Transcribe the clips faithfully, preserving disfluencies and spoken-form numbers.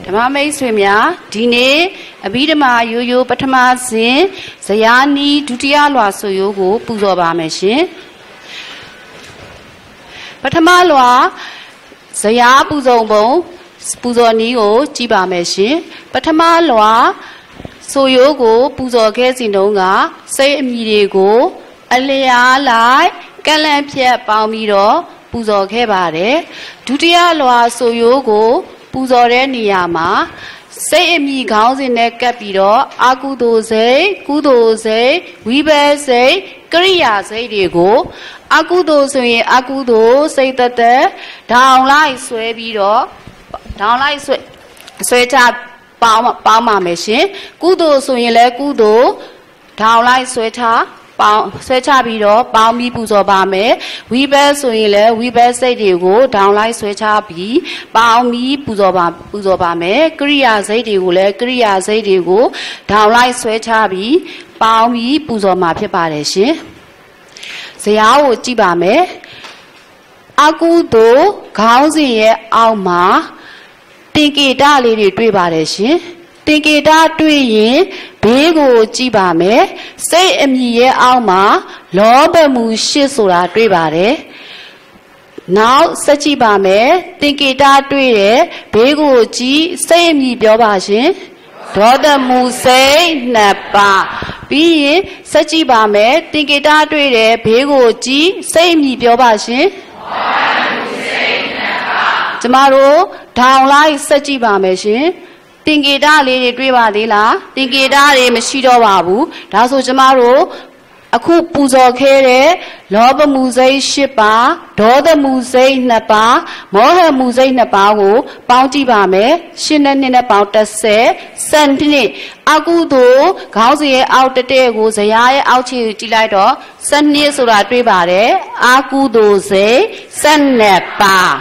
ဓမ္မမိတ်ဆွေများဒီနေ့အဘိဓမ္မာရိုးရိုးပထမစဉ်ဇယားနီးဒုတိယလွှာဆိုရိုးကိုပူဇော်ပါမယ်ရှင်ပထမလွှာဇယားပူဇော်ပုံပူဇော်နည်းကိုကြည့်ပါမယ်ရှင်ပထမလွှာဆိုရိုးကိုပူဇော်ခဲ့စဉ်တုန်းကစိတ်အမိတွေကိုအလျားလိုက်ကန့်လန့်ဖြတ်ပေါင်းပြီးတော့ပူဇော်ခဲ့ပါတယ်ဒုတိယလွှာဆိုရိုးကိုပူဇော်တဲ့နေရာမှာစိတ်အမိခေါင်းစဉ်နဲ့ကပ်ပြီးတော့အာကုသိုလ်စိတ်ကုသိုလ်စိတ်ဝိဘတ်စိတ်ကရိယာစိတ်တွေကိုအာကုသိုလ်ဆိုရင်အာကုသိုလ်စိတ်တသက်ဒေါင်လိုက်ဆွဲပြီးတော့ဒေါင်လိုက်ဆွဲဆွဲချပေါင်းပေါင်းပါမယ်ရှင်ကုသိုလ်ဆိုရင်လည်းကုသိုလ်ဒေါင်လိုက်ဆွဲချပေါင်းဆွဲချပြီးတော့ပေါင်းပြီးပူဇော်ပါမယ်ဝိဘတ်ဆိုရင်လည်းဝိဘတ်စိတ်တွေကိုဒေါင်လိုက်ဆွဲချပြီးပေါင်းပြီးပူဇော်ပါပူဇော်ပါမယ်ကရိယာစိတ်တွေကိုလည်းကရိယာစိတ်တွေကိုဒေါင်လိုက်ဆွဲချပြီးပေါင်းပြီးပူဇော်မှာဖြစ်ပါတယ်ရှင်ဇယားကိုကြည့်ပါမယ်အကုသိုလ်ခေါင်းစဉ်ရဲ့အောက်မှာတင်ကေတလေးတွေတွေ့ပါတယ်ရှင်တင်ကေတတွေ့ရင်ဘေးကိုကြည့်ပါမယ်စိတ်အမြည်ရဲ့အောက်မှာလောဘမှုရှစ်ဆိုတာတွေ့ပါတယ်နောက်ဆက်ကြည့်ပါမယ်တင်ကေတတွေ့တယ်ဘေးကိုကြည့်စိတ်အမြည်ပြောပါရှင်ဒေါသမှုစိတ်နှစ်ပါးပြီးရင်ဆက်ကြည့်ပါမယ်တင်ကေတတွေ့တယ်ဘေးကိုကြည့်စိတ်အမြည်ပြောပါရှင်ကျမတို့ဒေါင်လိုက်ဆက်ကြည့်ပါမယ်ရှင်တင်ကေတလေးတွေတွေ့ပါသေးလားတင်ကေတတွေမရှိတော့ပါဘူးဒါဆိုကျမတို့အခုပူဇော်ခဲ့တဲ့လောဘမှုစိတ်၈ပါးဒေါသမှုစိတ်၂ပါးမောဟမှုစိတ်၂ပါးကိုပေါင်းကြည့်ပါမယ်ရှင်းနဲ့နှစ်နဲ့ပေါင်း၁၀စံနှစ်အကုသိုလ်ခေါင်းစဉ်ရဲ့အောက်တတဲ့ကိုဇယားရဲ့အောက်ခြေကိုကြည့်လိုက်တော့စနစ်ဆိုတာတွေ့ပါတယ်အကုသိုလ်စိတ်၁၂ပါး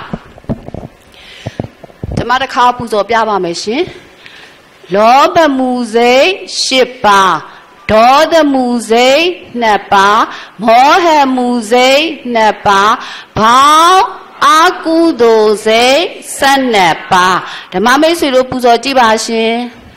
ဓမ္မတစ်ခါပူဇော်ပြပါမယ်ရှင်လောဘမှုစိတ်၈ပါးဒေါသမှုစိတ်၂ပါးမောဟမှုစိတ်၂ပါးဘောင်းအာကုသိုလ်စိတ်၁၂ပါးဓမ္မမိတ်ဆွေတို့ပူဇော်ကြည့်ပါရှင်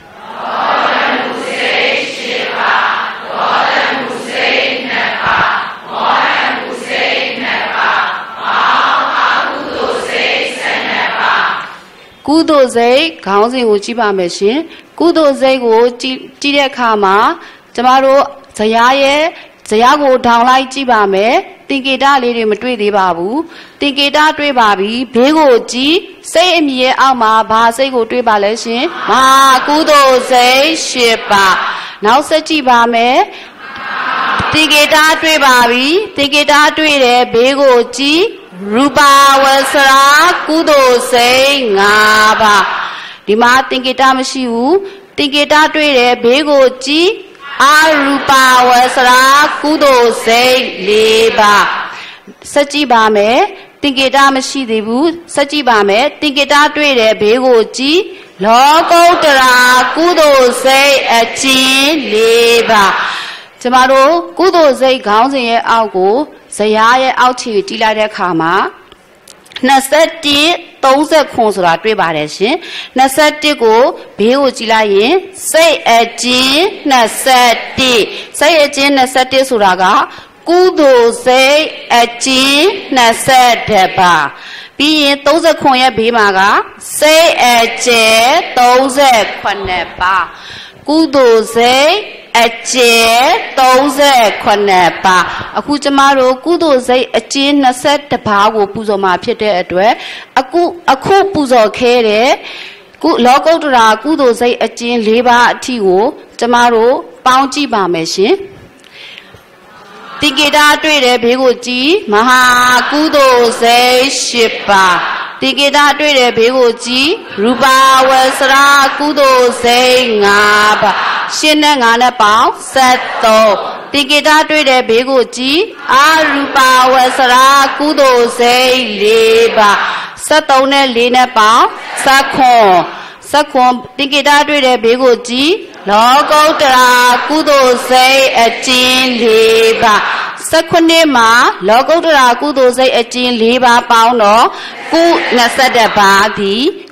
ကုသိုလ်စိတ်ခေါင်းစဉ်ကိုကြည့်ပါမယ်ရှင်ကုသိုလ်စိတ်ကိုကြည့်ကြည့်တဲ့အခါမှာကျမတို့ဇယားရဲ့ဇယားကိုထောင်လိုက်ကြည့်ပါမယ်တင်ကေတလေးတွေမတွေ့သေးပါဘူးတင်ကေတတွေ့ပါပြီဘေးကိုကြည့်စိတ်အမြည်ရဲ့အောက်မှာဘာစိတ်ကိုတွေ့ပါလဲရှင်မဟာကုသိုလ်စိတ်၈ပါးနောက်ဆက်ကြည့်ပါမယ်တင်ကေတတွေ့ပါပြီတင်ကေတတွေ့တယ်ဘေးကိုကြည့်ရူပဝဆရာကုသိုလ်စိတ်၅ပါးဒီမှာတင်ကေတမရှိဘူးတင်ကေတတွေ့တယ်ဘေးကိုကြည့်အရူပဝဆရာကုသိုလ်စိတ်၄ပါးစကြည့်ပါမယ်တင်ကေတမရှိသေးဘူးစကြည့်ပါမယ်တင်ကေတတွေ့တယ်ဘေးကိုကြည့်လောကုတ္တရာကုသိုလ်စိတ်အကျဉ်၄ပါးကျမတို့ကုသိုလ်စိတ်ခေါင်းစဉ်ရဲ့အောက်ကိုဇယားရဲ့အောက်ခြေတီးလိုက်တဲ့အခါမှာ၂၁ ၃၀ဆိုတာတွေ့ပါတယ်ရှင်၂၁ကိုဘေးကိုကြည့်လိုက်ရင်စိတ်အကျဉ်၂၁စိတ်အကျဉ်၂၁ဆိုတာကကုသိုလ်စိတ်အကျဉ်၂၁ပါးပြီးရင်၃၀ရဲ့ဘေးမှာကစိတ်အကျဉ်၃၈ပါးကုသိုလ်စိတ်အကျဉ်၃၈ပါးအခုကျမတို့ကုသိုလ်စိတ်အကျဉ်၂၁ပါးကိုပူဇော်မှာဖြစ်တဲ့အတွက်အခုအခုပူဇော်ခဲတဲ့ကုလောကုတ္တရာကုသိုလ်စိတ်အကျဉ်၄ပါးအထိကိုကျမတို့ပေါင်းကြည့်ပါမယ်ရှင်တင်ကေတတွေ့တယ်ဘေးကိုကြည့်မဟာကုသိုလ်စိတ်၈ပါးတင်ကေတတွေ့တယ်ဘေးကိုကြည့်ရူပဝဆရာကုသိုလ်စိတ်၅ပါးရှင်းနဲ့ငါနဲ့ပေါင်း၁၃တင်ကေတတွေ့တယ်ဘေးကိုကြည့်အရူပဝဆရာကုသိုလ်စိတ်၄ပါး၁၃နဲ့၄နဲ့ပေါင်း၁၇ စက္ကွန်တင်ကေတာတွေ့တဲ့ဘေးကိုကြည့်လောကုတ္တရာကုသိုလ်စိတ်အကျဉ်လေးပါစက္ခုနှစ်မှာလောကုတ္တရာကုသိုလ်စိတ်အကျဉ်လေးပါပေါင်းတော့ကု၂၁ပါးသည်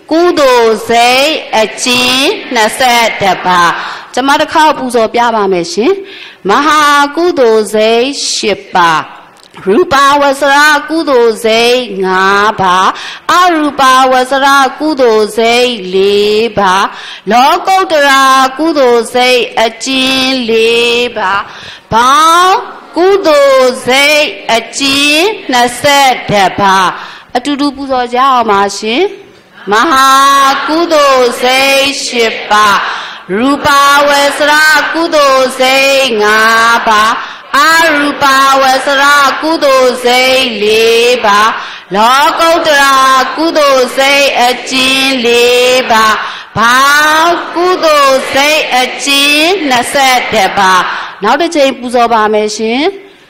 ကုသိုလ်စိတ်အကျဉ်နှစ်ဆယ်တစ်ပါးကျွန်မတစ်ခါပူဇော်ပြပါမယ်ရှင်မဟာကုသိုလ်စိတ်ရှစ်ပါးရူပဝဆရာကုသိုလ်စိတ်ငါးပါးအရူပဝဆရာကုသိုလ်စိတ်လေးပါးလောကုတ္တရာကုသိုလ်စိတ်အကျဉ်လေးပါးဘောင်းကုသိုလ်စိတ်အကျဉ်နှစ်ဆယ်တစ်ပါးအတူတူပူဇော်ကြအောင်ပါရှင်မဟာကုသိုလ်စိတ်ရှစ်ပါးရူပဝဆရာကုသိုလ်စိတ်ငါးပါးအရူပဝဆရာကုသိုလ်စိတ်လေးပါးလောကုတ္တရာကုသိုလ်စိတ်အကျဉ်လေးပါးဘောင်းကုသိုလ်စိတ်အကျဉ်နှစ်ဆယ်တစ်ပါးနောက်တစ်ချိန်ပူဇော်ပါမယ်ရှင်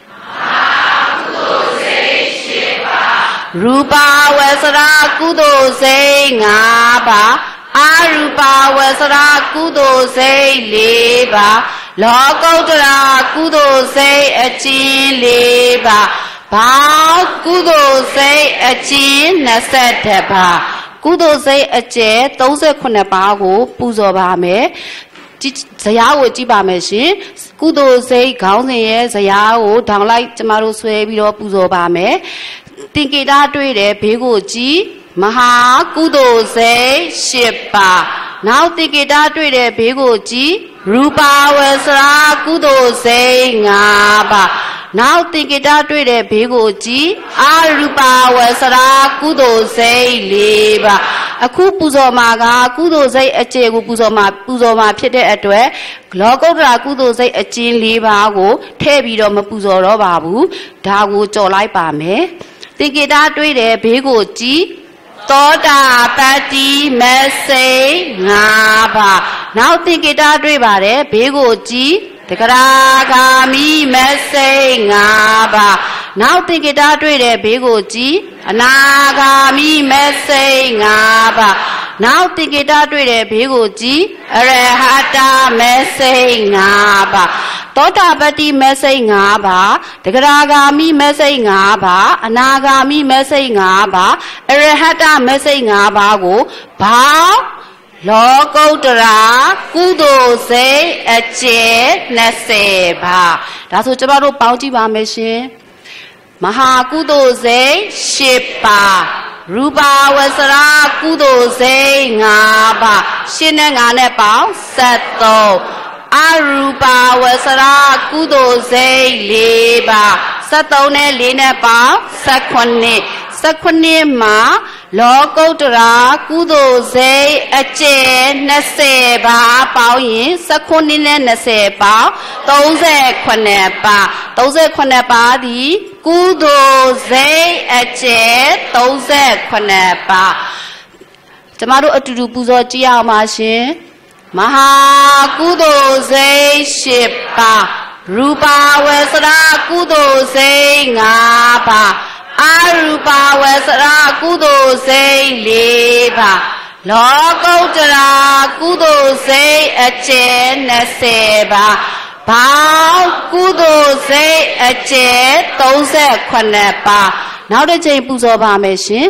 ရူပဝဆရာကုသိုလ်စိတ်ငါးပါးအရူပဝဆရာကုသိုလ်စိတ်လေးပါးလောကုတ္တရာကုသိုလ်စိတ်အကျဉ်လေးပါးဘောင်းကုသိုလ်စိတ်အကျဉ်နှစ်ဆယ်တစ်ပါးကုသိုလ်စိတ်အကျယ်သုံးဆယ်ခုနှစ်ပါးကိုပူဇော်ပါမယ်ဇယားကိုကြည့်ပါမယ်ရှင်ကုသိုလ်စိတ်ခေါင်းစဉ်ရဲ့ဇယားကိုထောင်လိုက်ကျမတို့ဆွဲပြီးတော့ပူဇော်ပါမယ်တင်ကေတာတွေ့တယ်ဘေးကိုကြည့်မဟာကုသိုလ်စိတ်ရှစ်ပါးနောက်တင်ကေတာတွေ့တယ်ဘေးကိုကြည့်ရူပဝဆရာကုသိုလ်စိတ်ငါးပါးနောက်တင်ကေတာတွေ့တဲ့ဘေးကိုကြည့်အရူပဝဆရာကုသိုလ်စိတ်လေးပါအခုပူဇော်မှာကကုသိုလ်စိတ်အကျယ်ကိုပူဇော်မှာပူဇော်မှာဖြစ်တဲ့အတွက်လောကုတ္တရာကုသိုလ်စိတ်အကျဉ်လေးပါကိုထည့်ပြီးတော့မပူဇော်တော့ပါဘူးဒါကိုကြော်လိုက်ပါမယ်တင်ကေတာတွေ့တဲ့ဘေးကိုကြည့်သောတာပတ္တိမစိတ်ငါးပါးနောက်တင်ကေတာတွေ့ပါတယ်ဘေးကိုကြည့်တဂရာဂာမိမစိတ်ငါးပါးနောက်တင်ကေတာတွေ့တဲ့ဘေးကိုကြည့်အနာဂာမိမစိတ်ငါးပါးနောက်တင်ကေတာတွေ့တဲ့ဘေးကိုကြည့်အရဟတမစိတ်ငါးပါးသောတာပတ္တိမစိတ်ငါးပါးတဂရာဂာမိမစိတ်ငါးပါးအနာဂာမိမစိတ်ငါးပါးအရဟတမစိတ်ငါးပါးကိုဘာလောကုတ္တရာကုသိုလ်စိတ်အကျယ်နှစ်ဆယ်ပါးဒါဆိုကျမတို့ပေါင်းကြည့်ပါမယ်ရှင်မဟာကုသိုလ်စိတ်ရှစ်ပါးရူပဝဆရာကုသိုလ်စိတ်ငါးပါးရှင်းနဲ့ငါနဲ့ပေါင်းဆက်သုံးအရူပဝဆရာကုသိုလ်စိတ်လေးပါးဆက်သုံးနဲ့လေးနဲ့ပေါင်းဆက်ခုနှစ်ဆက်ခုနှစ်မှာလောကုတ္တရာကုသိုလ်စိတ်အကျယ်နှစ်ဆယ်ပါးပေါင်းရင်ဆက်ခုနှစ်နဲ့နှစ်ဆယ်ပေါင်းသုံးဆယ်ခုနှစ်ပါးသုံးဆယ်ခုနှစ်ပါးသည်ကုသိုလ်စိတ်အကျယ်သုံးဆယ်ခုနှစ်ပါးကျမတို့အတူတူပူဇော်ကြည့်အောင်ပါရှင်မဟာကုသိုလ်စိတ်ရှစ်ပါးရူပဝဆရာကုသိုလ်စိတ်ငါးပါးအရူပဝဆရာကုသိုလ်စိတ်လေးပါးလောကုတ္တရာကုသိုလ်စိတ်အကျယ်နှစ်ဆယ်ပါးဘောင်းကုသိုလ်စိတ်အကျယ်သုံးဆယ်ခုနှစ်ပါးနောက်တစ်ချိန်ပူဇော်ပါမယ်ရှင်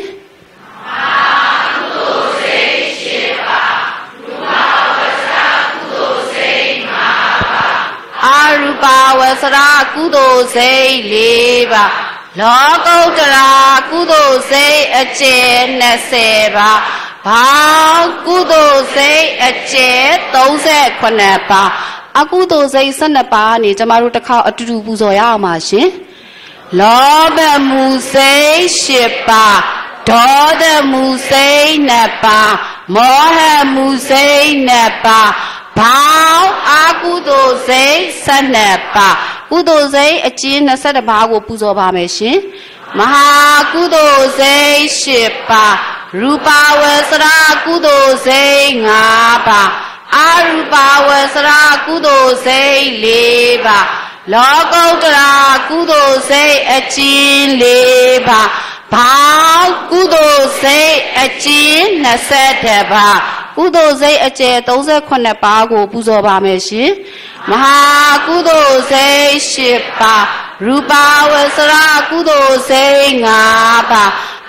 အရူပဝဆရာကုသိုလ်စိတ်လေးပါးလောကုတ္တရာကုသိုလ်စိတ်အကျယ်နှစ်ဆယ်ပါးဘောင်းကုသိုလ်စိတ်အကျယ်သုံးဆယ်ခုနှစ်ပါးအကုသိုလ်စိတ်ဆယ်နှစ်ပါးနေကျမတို့တစ်ခါအတူတူပူဇော်ရအောင်ပါရှင်လောဘမှုစိတ်ရှစ်ပါးဒေါသမှုစိတ်နှစ်ပါးမောဟမှုစိတ်နှစ်ပါးဘောင်းအကုသိုလ်စိတ်ဆယ်နှစ်ပါးကုသိုလ်စိတ်အကျဉ်းနှစ်ဆယ်ပါးကိုပူဇော်ပါမယ်ရှင်မဟာကုသိုလ်စိတ်ရှစ်ပါးရူပဝဆရာကုသိုလ်စိတ်ငါးပါးအရူပဝဆရာကုသိုလ်စိတ်လေးပါးလောကုတ္တရာကုသိုလ်စိတ်အကျဉ်းလေးပါးဘောင်းကုသိုလ်စိတ်အကျဉ်းနှစ်ဆယ်ပါးကုသိုလ်စိတ်အကျယ်သုံးဆယ်ခုနှစ်ပါးကိုပူဇော်ပါမယ်ရှင်မဟာကုသိုလ်စိတ်ရှစ်ပါးရူပဝဆရာကုသိုလ်စိတ်ငါးပါးအ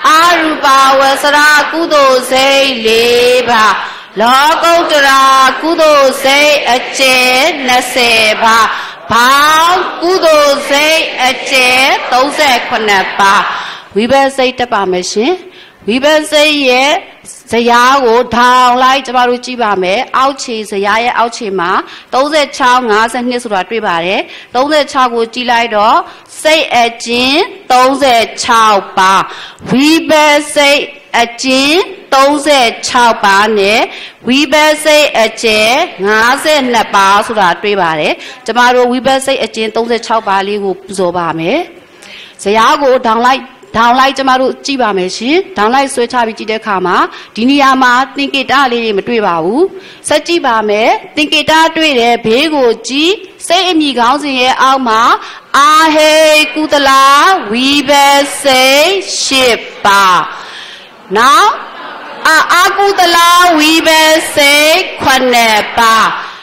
အာရူပဝဆရာကုသိုလ်စိတ်လေးပါလောကုတ္တရာကုသိုလ်စိတ်အကျယ်နှစ်ဆယ်ပါဘောင်းကုသိုလ်စိတ်အကျယ်သုံးဆယ်ခုနှစ်ပါဝိဘတ်စိတ်တက်ပါမယ်ရှင်ဝိဘတ်စိတ်ရဲ့ဇယားကိုထောင်လိုက်ကျမတို့ကြည့်ပါမယ်အောက်ခြေဇယားရဲ့အောက်ခြေမှာသုံးဆယ်ခြောက် ၅၂ဆိုတာတွေ့ပါတယ်သုံးဆယ်ခြောက်ကိုကြည့်လိုက်တော့စိတ်အကျဉ်သုံးဆယ်ခြောက်ပါဝိဘတ်စိတ်အကျဉ်သုံးဆယ်ခြောက်ပါနဲ့ဝိဘတ်စိတ်အကျယ်၅၂ပါဆိုတာတွေ့ပါတယ်ကျမတို့ဝိဘတ်စိတ်အကျဉ်သုံးဆယ်ခြောက်ပါလေးကိုပူဇော်ပါမယ်ဇယားကိုထောင်လိုက်ထောင်လိုက်ကျမတို့ကြည့်ပါမယ်ရှင်ထောင်လိုက်ဆွဲချပြီးကြည့်တဲ့အခါမှာဒီနေရာမှာသင်္ကေတလေးတွေမတွေ့ပါဘူးဆက်ကြည့်ပါမယ်သင်္ကေတတွေ့တယ်ဘေးကိုကြည့်စိတ်အမိခေါင်းစဉ်ရဲ့အောက်မှာအာဟေကုသလာဝိဘတ်စိတ်ရှစ်ပါနောက်အာအာကုသလာဝိဘတ်စိတ်ခုနှစ်ပါ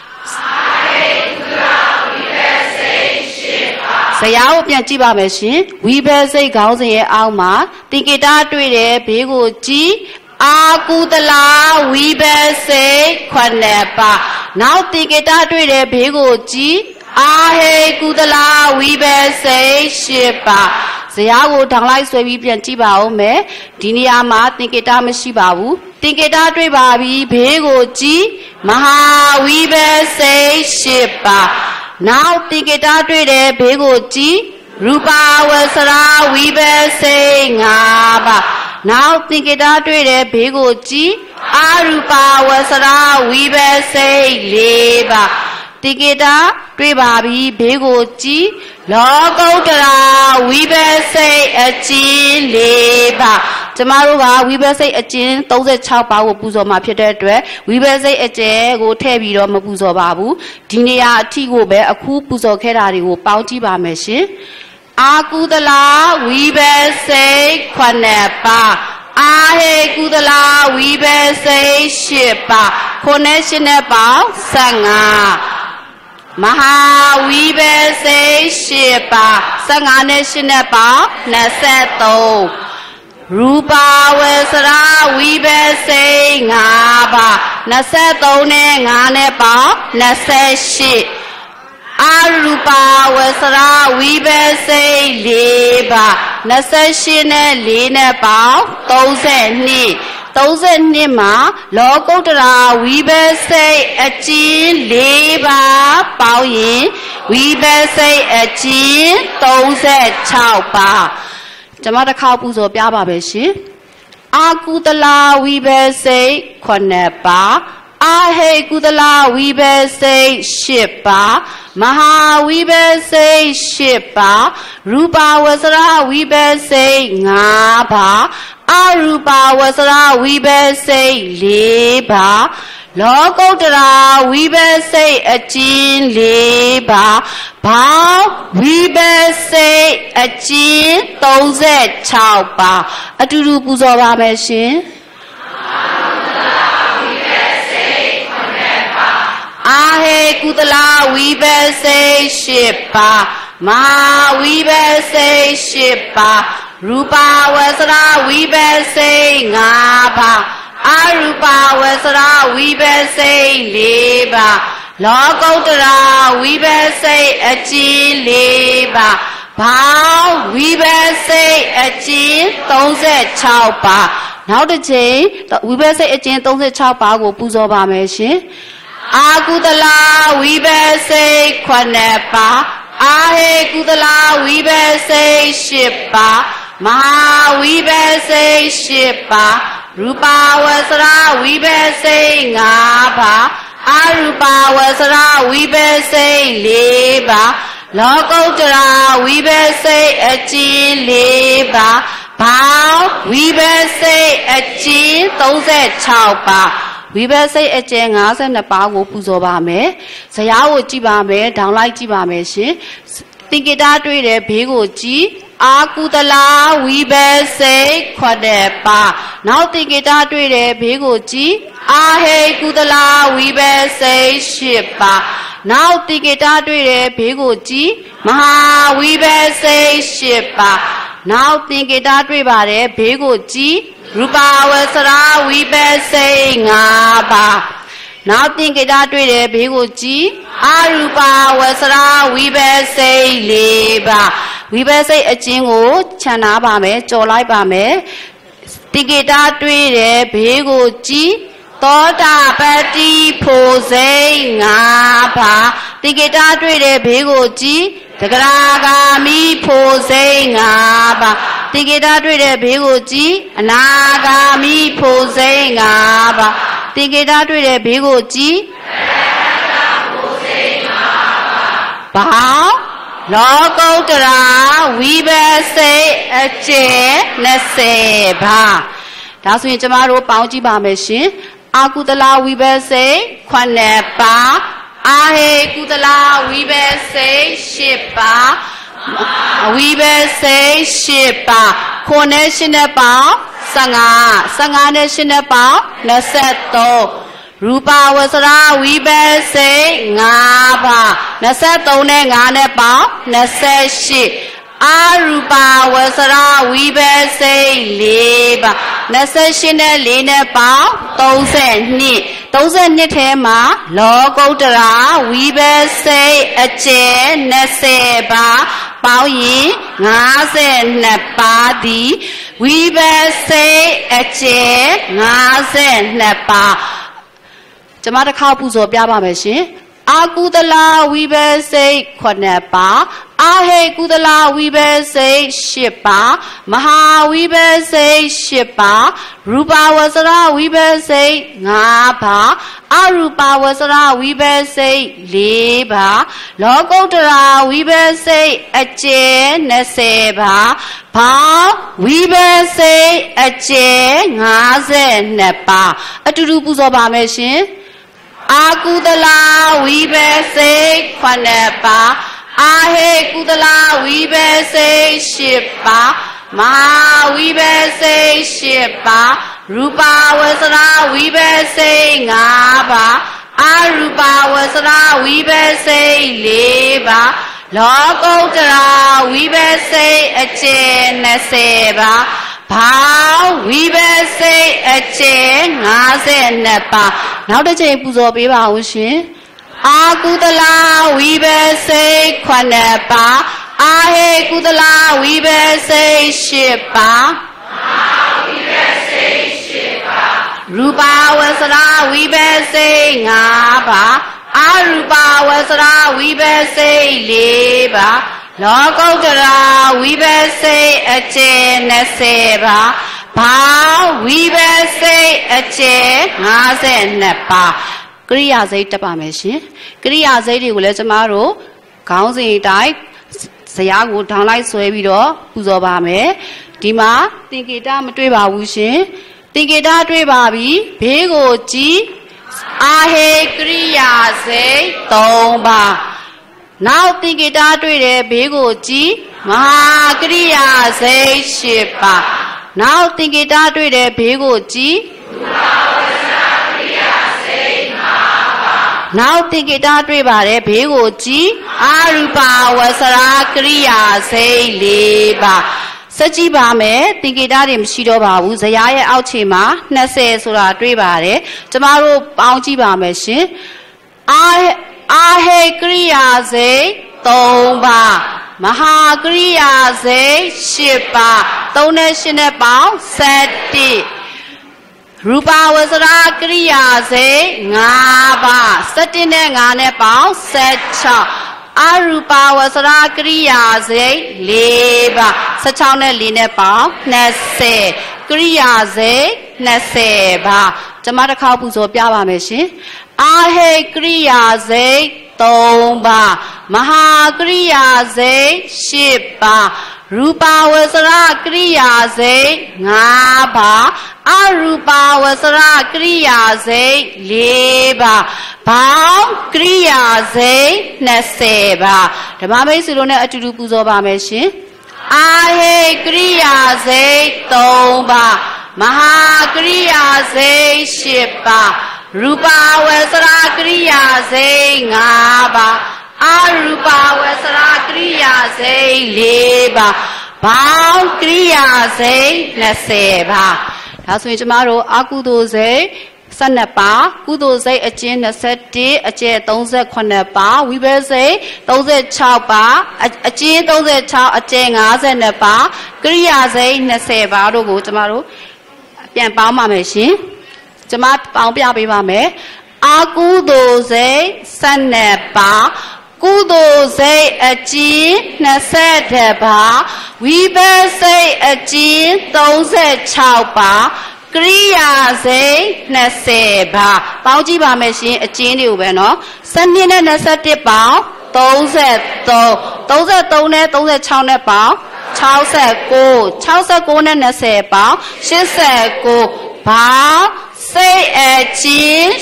ဇယားကိုပြန်ကြည့်ပါမယ်ရှင်ဝိဘတ်စိတ်ခေါင်းစဉ်ရဲ့အောက်မှာသင်္ကေတတွေ့တယ်ဘေးကိုကြည့်အာကုသလာဝိဘတ်စိတ်ခုနှစ်ပါနောက်သင်္ကေတတွေ့တယ်ဘေးကိုကြည့်အာဟေကုသလာဝိဘတ်စိတ်ရှစ်ပါဇယားကိုထောင်လိုက်ဆွဲပြီးပြန်ကြည့်ပါဦးမယ်ဒီနေရာမှာသင်္ကေတမရှိပါဘူးသင်္ကေတတွေ့ပါပြီဘေးကိုကြည့်မဟာဝိဘတ်စိတ်ရှစ်ပါနောက်သင်္ကေတတွေ့တယ်ဘေးကိုကြည့်ရူပဝဆရာဝိဘတ်စိတ်၅ပါနောက်သင်္ကေတတွေ့တယ်ဘေးကိုကြည့်အာရူပဝဆရာဝိဘတ်စိတ်၄ပါသင်္ကေတတွေ့ပါပြီဘေးကိုကြည့်လောကုတ္တရာဝိဘတ်စိတ်အကျဉ်၄ပါကျမတို့ကဝိဘတ်စိတ်အကျဉ်သုံးဆယ်ခြောက်ပါကိုပူဇော်မှာဖြစ်တဲ့အတွက်ဝိဘတ်စိတ်အကျယ်ကိုထည့်ပြီးတော့မပူဇော်ပါဘူးဒီနေရာအထိကိုပဲအခုပူဇော်ခဲ့တာတွေကိုပေါင်းကြည့်ပါမယ်ရှင်အာကုသလာဝိဘတ်စိတ်ခုနှစ်ပါအာဟေကုသလာဝိဘတ်စိတ်ရှစ်ပါခုနှစ်ရှစ်နဲ့ပေါင်းဆယ်ငါမဟာဝိဘတ်စိတ်ရှစ်ပါဆယ်ငါနဲ့ရှစ်နဲ့ပေါင်းနှစ်ဆယ်သုံးရူပဝဆရာဝိဘတ်စိတ်၅ပါနှစ်ဆယ်သုံးနဲ့၅နဲ့ပေါင်းနှစ်ဆယ်ရှစ်အာရူပဝဆရာဝိဘတ်စိတ်၄ပါနှစ်ဆယ်ရှစ်နဲ့၄နဲ့ပေါင်းသုံးဆယ်နှစ်သုံးဆယ်နှစ်မှာလောကုတ္တရာဝိဘတ်စိတ်အကျဉ်၄ပါပေါင်းရင်ဝိဘတ်စိတ်အကျဉ်သုံးဆယ်ခြောက်ပါကျွန်မတစ်ခေါက်ပူဇော်ပြပါမယ်ရှင်အာကုသလာဝိဘတ်စိတ်ခုနှစ်ပါအာဟေကုသလာဝိဘတ်စိတ်ရှစ်ပါမဟာဝိဘတ်စိတ်ရှစ်ပါရူပဝဆရာဝိဘတ်စိတ်၅ပါအာရူပဝဆရာဝိဘတ်စိတ်၄ပါလောကုတ္တရာဝိဘတ်စိတ်အကျဉ်၄ပါဘောင်းဝိဘတ်စိတ်အကျဉ်သုံးဆယ်ခြောက်ပါအတူတူပူဇော်ပါမယ်ရှင်အာဟေကုသလာဝိဘတ်စိတ်ရှစ်ပါမဟာဝိဘတ်စိတ်ရှစ်ပါရူပဝဆရာဝိဘတ်စိတ်၅ပါအာရူပဝဆရာဝိဘတ်စိတ်၄ပါလောကုတ္တရာဝိဘတ်စိတ်အကျဉ်၄ပါဘောင်းဝိဘတ်စိတ်အကျဉ်သုံးဆယ်ခြောက်ပါနောက်တစ်ချိန်ဝိဘတ်စိတ်အကျဉ်သုံးဆယ်ခြောက်ပါကိုပူဇော်ပါမယ်ရှင်အာကုသလာဝိဘတ်စိတ်ခုနှစ်ပါအာဟေကုသလာဝိဘတ်စိတ်ရှစ်ပါမဟာဝိဘတ်စိတ်ရှစ်ပါရူပဝဆရာဝိဘတ်စိတ်၅ပါအာရူပဝဆရာဝိဘတ်စိတ်၄ပါလောကုတ္တရာဝိဘတ်စိတ်အကျဉ်၄ပါဘောင်းဝိဘတ်စိတ်အကျဉ်သုံးဆယ်ခြောက်ပါဝိဘတ်စိတ်အကျဉ်၅၂ပါးကိုပူဇော်ပါမယ်ဇယားကိုကြည့်ပါမယ်ဒေါင်းလိုက်ကြည့်ပါမယ်ရှင်သင်္ကေတတွေ့တယ်ဘေးကိုကြည့်အာကုသလာဝိဘတ်စိတ်ခုနှစ်ပါနောက်သင်္ကေတတွေ့တယ်ဘေးကိုကြည့်အာဟေကုသလာဝိဘတ်စိတ်ရှစ်ပါနောက်သင်္ကေတတွေ့တယ်ဘေးကိုကြည့်မဟာဝိဘတ်စိတ်ရှစ်ပါနောက်သင်္ကေတတွေ့ပါတယ်ဘေးကိုကြည့်ရူပဝဆရာဝိပဿိ၅ပါးနောက်သင်္ကေတတွေ့တယ်ဘေးကိုကြည့်အရူပဝဆရာဝိပဿိ၄ပါးဝိပဿိအကျဉ်းကိုခြံနာပါမယ်ကြော်လိုက်ပါမယ်သင်္ကေတတွေ့တယ်ဘေးကိုကြည့်သောတာပတ္တိဖို့စိတ်၅ပါးသင်္ကေတတွေ့တယ်ဘေးကိုကြည့်တဂရဂါမိဖို့စိတ်၅ပါးသင်္ကေတတွေ့တယ်ဘေးကိုကြည့်အနာဂါမိဖို့စိတ်၅ပါးသင်္ကေတတွေ့တယ်ဘေးကိုကြည့်ဘာလောကုတ္တရာဝိပဿိအကျေ၂၀ပါးဒါဆိုရင်ကျမတို့ပေါင်းကြည့်ပါမယ်ရှင်အာကုသလဝိပဿိခုနှစ်ပါးအာဟေကုသလဝိပဿိ၈ပါးဝိပဿိ၈ပါးခုနဲ့ရှင်းတဲ့ပေါင်း၁၅ ၁၅နဲ့ရှင်းတဲ့ပေါင်း၂၃ရူပဝဆရာဝိပဿိ၅ပါး၂၃နဲ့၅နဲ့ပေါင်း၂၈အာရူပဝဆရာဝိပဿိ၄ပါး၂၈နဲ့၄နဲ့ပေါင်း၃၂ ၃၂ထဲမှာလောကုတ္တရာဝိပဿိအကျေ၂၀ပါးပေါင်းရင်၅၂ပါးသည်ဝိပဿိအကျေ၅၂ပါးကျမတစ်ခေါက်ပူဇော်ပြပါမယ်ရှင်အာကုသလဝိပဿိခုနှစ်ပါးအာဟေကုသလဝိပဿိ၈ပါးမဟာဝိပဿိ၈ပါးရူပဝဆရာဝိပဿိ၅ပါးအရူပဝဆရာဝိပဿိ၄ပါးလောကုတ္တရာဝိပဿိအကျေ၂၀ပါးဘောင်းဝိပဿိအကျေ၅၂ပါးအတူတူပူဇော်ပါမယ်ရှင်အာကုသလဝိပဿိခုနှစ်ပါးအာဟေကုသလဝိပဿိ၈ပါးမဟာဝိပဿိ၈ပါးရူပဝဆရာဝိပဿိ၅ပါးအရူပဝဆရာဝိပဿိ၄ပါးလောကုတ္တရာဝိပဿိအကျေ၂၀ပါးဘောင်းဝိပဿိအကျေ၅၂ပါးနောက်တစ်ချိန်ပူဇော်ပေးပါဦးရှင်အာကုသလဝိပဿိခုနှစ်ပါးအာဟေကုသလဝိပဿိ၈ပါးရူပဝဆရာဝိပဿိ၅ပါးအရူပဝဆရာဝိပဿိ၄ပါးလောကုတ္တရာဝိပဿိအကျေ၂၀ပါးဘောင်းဝိပဿိအကျေ၅၂ပါးကရိယာစိတ်တက်ပါမယ်ရှင်ကရိယာစိတ်တွေကိုလည်းကျမတို့ခေါင်းစဉ်တိုင်းဇယားကိုထောင်လိုက်ဆွဲပြီးတော့ပူဇော်ပါမယ်ဒီမှာသင်္ကေတမတွေ့ပါဘူးရှင်သင်္ကေတတွေ့ပါပြီဘေးကိုကြည့်အာဟေကရိယာစိတ်၃ပါးနောက်သင်္ကေတတွေ့တယ်ဘေးကိုကြည့်မဟာကရိယာစိတ်၈ပါးနောက်သင်္ကေတတွေ့တယ်ဘေးကိုကြည့်နောက်သင်္ကေတတွေ့ပါတယ်ဘေးကိုကြည့်အရူပဝဆရာကရိယာစိတ်၄ပါးစကြည့်ပါမယ်သင်္ကေတတွေမရှိတော့ပါဘူးဇယားရဲ့အောက်ခြေမှာ၂၀ဆိုတာတွေ့ပါတယ်ကျမတို့ပေါင်းကြည့်ပါမယ်ရှင်အာအာဟေကရိယာစိတ်၃ပါးမဟာကရိယာစိတ်၈ပါး၃နဲ့၈နဲ့ပေါင်း၁၁ရူပဝဆရာကရိယာစိတ်၅ပါး၁၁နဲ့၅နဲ့ပေါင်း၁၆အရူပဝဆရာကရိယာစိတ်၄ပါး၁၆နဲ့၄နဲ့ပေါင်း၂၀ကရိယာစိတ်၂၀ပါးကျမတစ်ခေါက်ပူဇော်ပြပါမယ်ရှင်အာဟေကရိယာစိတ်၃ပါးမဟာကရိယာစိတ်၈ပါးရူပဝဆရာကရိယာစိတ်၅ပါးအရူပဝဆရာကရိယာစိတ်၄ပါးဘောင်းကရိယာစိတ်၂၀ပါးဓမ္မမိတ်ဆွေတို့နဲ့အတူတူပူဇော်ပါမယ်ရှင်အာဟေကရိယာစိတ်၃ပါးမဟာကရိယာစိတ်၈ပါးရူပဝဆရာကရိယာစိတ်၅ပါးအရူပဝဆရာကရိယာစိတ်၄ပါးဘောင်းကရိယာစိတ်20ပါဒါဆိုရင်ကျမတို့အကုသိုလ်စိတ်12ပါကုသိုလ်စိတ်အကျဉ်21အကျယ်38ပါဝိဘယ်စိတ်36ပါအကျဉ်36အကျယ်52ပါကရိယာစိတ်20ပါတို့ကိုကျမတို့ပြန်ပေါင်းပါမယ်ရှင်ကျမပေါင်းပြပေးပါမယ်အကုသိုလ်စိတ်12ပါကုသိုလ်စိတ်အကျဉ်22ပါဝိဘယ်စိတ်အကျဉ်36ပါကရိယာစိတ်20ပါပေါင်းကြည့်ပါမယ်ရှင်အကျဉ်းတွေကိုပဲเนาะ12နဲ့21ပေါင်း33 33နဲ့36နဲ့ပေါင်း69 69နဲ့20ပေါင်း89ပေါင်းစိတ်အကျဉ်း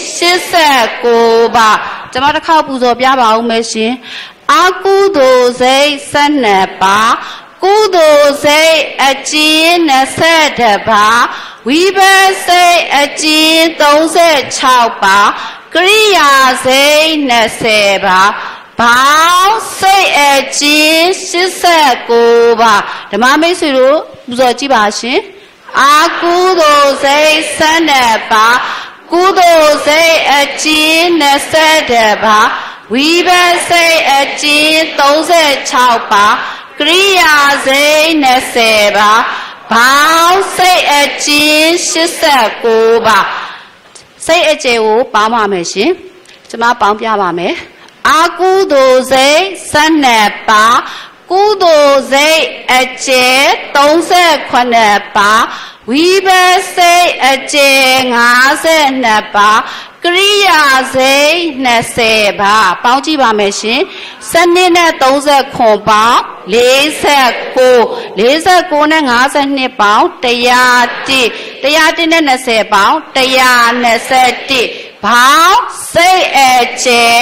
89ပါကျွန်မတစ်ခေါက်ပူဇော်ပြပါဦးမယ်ရှင်အကုသိုလ်စိတ်12ပါကုသိုလ်စိတ်အကျဉ်း22ပါဝိဘယ်စိတ်အကျဉ်း36ပါကရိယာစိတ်20ပါဘောင်းစိတ်အကျဉ်း89ပါဓမ္မမိတ်ဆွေတို့ပူဇော်ကြည့်ပါရှင်အကုသိုလ်စိတ်12ပါကုသိုလ်စိတ်အကျဉ်း22ပါဝိဘယ်စိတ်အကျဉ်း36ပါကရိယာစိတ်20ပါဘောင်းစိတ်အကျဉ်း89ပါစိတ်အကျယ်ကိုပေါင်းပါမယ်ရှင်ကျွန်မပေါင်းပြပါမယ်အကုသိုလ်စိတ်12ပါကုသိုလ်စိတ်အကျယ်38ပါဝိဘယ်စိတ်အကျယ်52ပါကရိယာစိတ်20ပါပေါင်းကြည့်ပါမယ်ရှင်12နဲ့39ပေါင်း49 49နဲ့52ပေါင်း101 101နဲ့20ပေါင်း121ဘောင်းစိတ်အကျယ်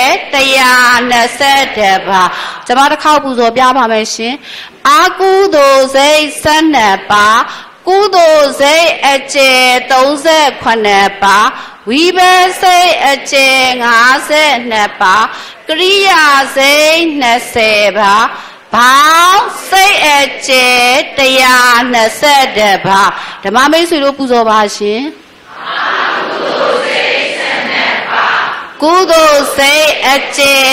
120ပါကျွန်မတစ်ခေါက်ပူဇော်ပြပါမယ်ရှင်အကုသိုလ်စိတ်12ပါကုသိုလ်စိတ်အကျယ်38ပါဝိဘယ်စိတ်အကျယ်52ပါကရိယာစိတ်20ပါဘောင်းစိတ်အကျယ်120ပါဓမ္မမိတ်ဆွေတို့ပူဇော်ပါရှင်ကုသိုလ်စိတ်အကျယ်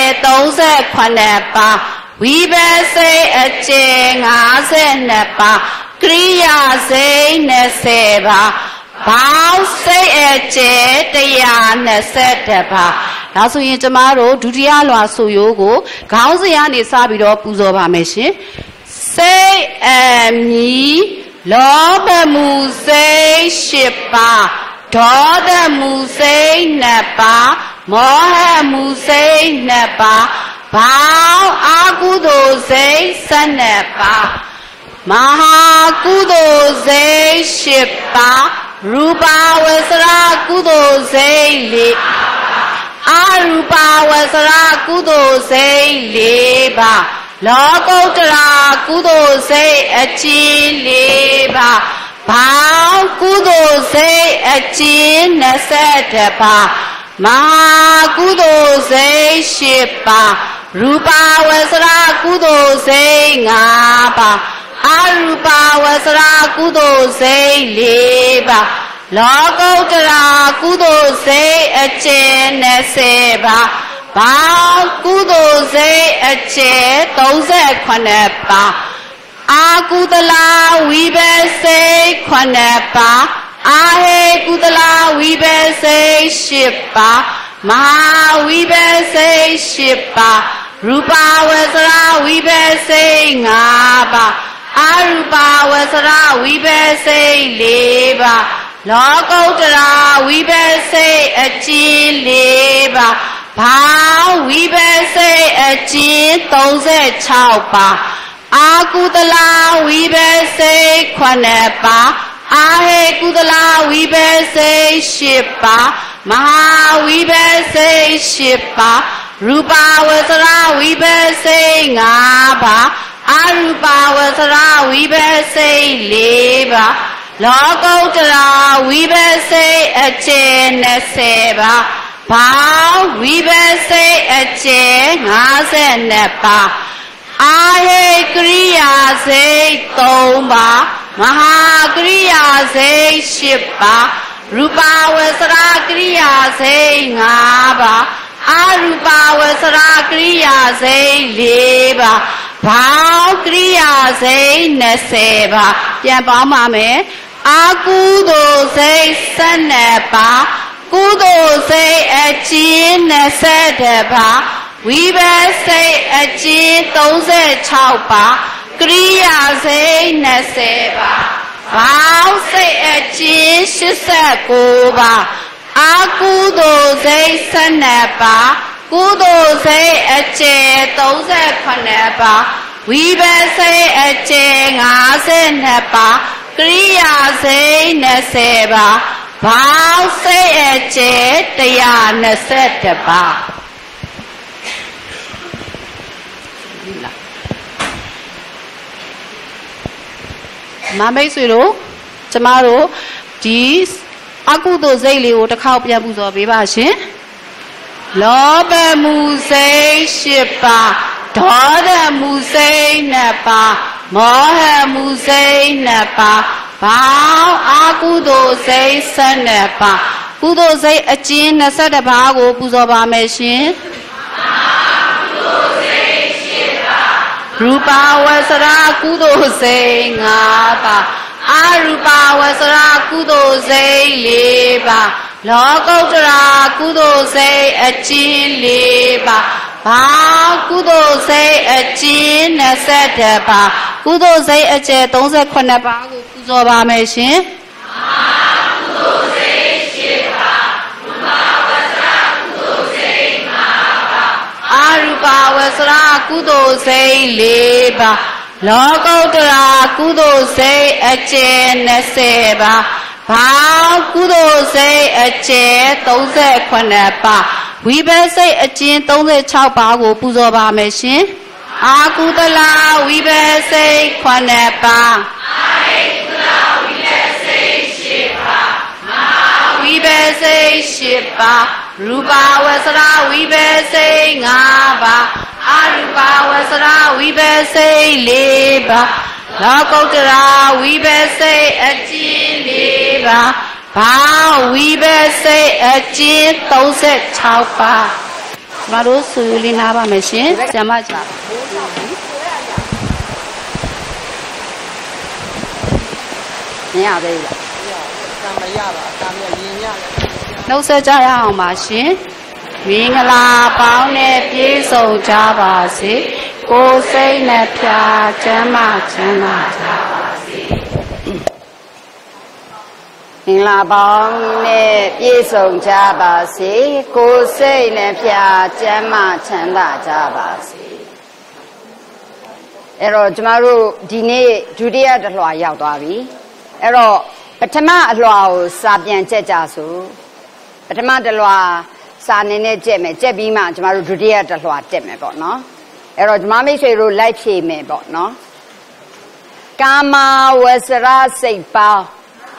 38ပါဝိဘယ်စိတ်အကျယ်52ပါကရိယာစိတ်20ပါဘောင်းစိတ်အကျယ်120ပါဒါဆိုရင်ကျမတို့ဒုတိယလွှာဆိုရိုးကိုခေါင်းစဉ်ကနေစပြီးတော့ပူဇော်ပါမယ်ရှင်စိတ်အမြီလောဘမှုစိတ်၈ပါးဒေါသမှုစိတ်၂ပါးမောဟမှုစိတ်၂ပါးဘောင်းအကုသိုလ်စိတ်၁၂ပါးမဟာကုသိုလ်စိတ်၈ပါးရူပဝဆရာကုသိုလ်စိတ်၄အရူပဝဆရာကုသိုလ်စိတ်၄ပါးလောကုတ္တရာကုသိုလ်စိတ်အကျဉ်း၄ပါးဘောင်းကုသိုလ်စိတ်အကျဉ်း၂၁ပါးမဟာကုသိုလ်စိတ်၈ပါးရူပဝဆရာကုသိုလ်စိတ်၅ပါးအရူပဝဆရာကုသိုလ်စိတ်၄ပါးလောကုတ္တရာကုသိုလ်စိတ်အကျဉ်း၂၀ပါးဘောင်းကုသိုလ်စိတ်အကျဉ်း၃၇ပါးအာကုသလဝိဘယ်စိတ်၇ပါးအာဟေကုသလဝိဘယ်စိတ်၈ပါးမဟာဝိဘယ်စိတ်၈ပါးရူပဝဆရာဝိဘယ်စိတ်၅ပါးအရူပဝဆရာဝိဘယ်စိတ်၄ပါးလောကုတ္တရာဝိဘယ်စိတ်အကျဉ်း၄ပါးဘောင်းဝိဘယ်စိတ်အကျဉ်း၃၆ပါးအာကုသလဝိဘယ်စိတ်၇ပါးအာဟေကုသလဝိဘယ်စိတ်၈ပါးမဟာဝိဘယ်စိတ်၈ပါးရူပဝဆရာဝိဘယ်စိတ်၅ပါးအရူပဝဆရာဝိဘယ်စိတ်၄ပါးလောကုတ္တရာဝိဘယ်စိတ်အကျဉ်း၂၀ပါးဘောင်းဝိဘယ်စိတ်အကျဉ်း၅၂ပါး Ahe Kriya Sei Tomba Maha Kriya Sei Shiba Rupa Vasara Kriya Sei Ngaba Arupa Vasara Kriya Sei Leba Bhau Kriya Sei Naseba Pian Bao Ma Me Akudo Sei Saneba Kudo Sei Achin Nasedeba Viva Sei Achin Tose Chaupa Kriya Sei Naseba Bhau Sei Achin Shisakuba Akudo Sei Saneba Kudo Sei Achin Tose Khaneba Viva Sei Achin Aseneba Kriya Sei Naseba Bhau Sei Achin Taya Nasedeba Mama Suro, Tamaro, Geese, Akudo Zeli, the cow Yabuzo of Vivashin. Loba Muse Shipa, Toda Muse Napa, Moha Muse Napa, Bao Akudo Zay Sanepa, Kudo Zay a chin, a set of Bago Buzoba machine. Rupa Vasara Kudo Sei Ngaba Arupa Vasara Kudo Sei Leba Lokotara Kudo Sei Achin Leba Ba Kudo Sei Achin Nasedeba Kudo Sei Achin Tongse Khaneba Kuzo Ba Meshin Kudo Sei Shiba Rupa Vasara Kudo Sei Ngaba Arupa Vasara Kudo Sei Leba Lokotara Kudo Sei Achin Naseba Bhau Kudo Sei Achin Tose Khaneba Viva Sei Achin Tose Chaupa Go Puzo Ba Meshin Akudala Viva Sei Khaneba Akudala Viva Sei Shiba Viva Sei Shiba Rupa Vasara Viva Sei Ngaba Arupa Vasara Viva Sei Leba Lokotara Viva Sei Achin Leba Bhau Viva Sei Achin Tose Chaupa Maru Suyuli Naba Meshin Jamaja Nya đây Nấu sơ cha ya hong ba shin Mingala Bao Ne Pi Sou Ja Ba Si Ko Sei Ne Phya Chama Chama Ja Ba Si Mingala Bao Ne Pi Sou Ja Ba Si Ko Sei Ne Phya Chama Chama Ja Ba Si အဲ့တော့ကျမတို့ဒီနေ့ဒုတိယတစ်လွှာရောက်သွားပြီအဲ့တော့ပထမအလွှာကိုစာပြန်ချက်ကြဆိုပထမတစ်လွှာစာနေနဲ့ကြက်မယ်ကြက်ပြီးမှကျမတို့ဒုတိယတစ်လွှာတက်မယ်ပေါ့နော်အဲ့တော့ကျမမိတ်ဆွေတို့လိုက်ဖြည့်မယ်ပေါ့နော်ကာမဝဆရစိတ်ပေါင်း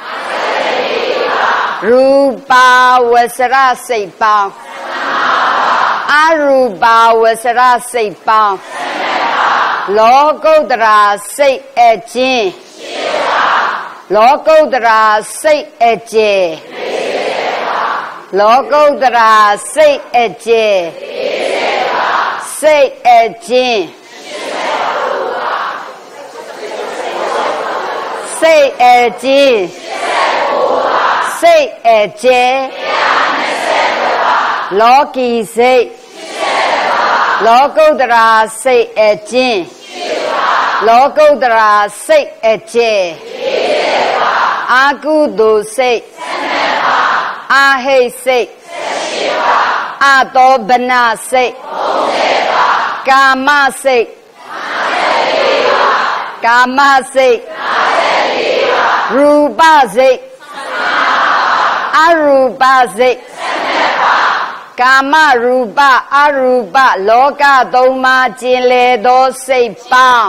ရူပဝဆရစိတ်ပေါင်းအရူပဝဆရစိတ်ပေါင်းလောကုတ္တရာစိတ်အကျဉ်လောကုတ္တရာစိတ်အကျဉ်လောကုတ္တရာစိတ်အကျဉ်စိတ်အကျဉ်စိတ်အကျဉ်စိတ်အကျဉ်လောကီစိတ်လောကုတ္တရာစိတ်အကျဉ်လောကုတ္တရာစိတ်အကျဉ်အာကုသိုလ်စိတ်အာဟိတ်စိတ်အတောဘနစိတ်ကာမစိတ်ကာမစိတ်ရူပစိတ်အရူပစိတ်ကာမရူပအရူပလောကသုံးပါးကျင်လေသောစိတ်ပေါင်း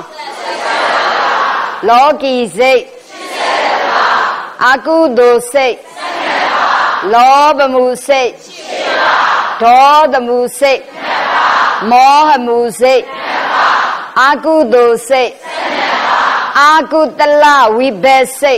လောကီစိတ်အကုသိုလ်စိတ်လောဘမှုစိတ်ဒေါသမှုစိတ်မောဟမှုစိတ်အာကုသိုလ်စိတ်အာကုတလဝိဘက်စိတ်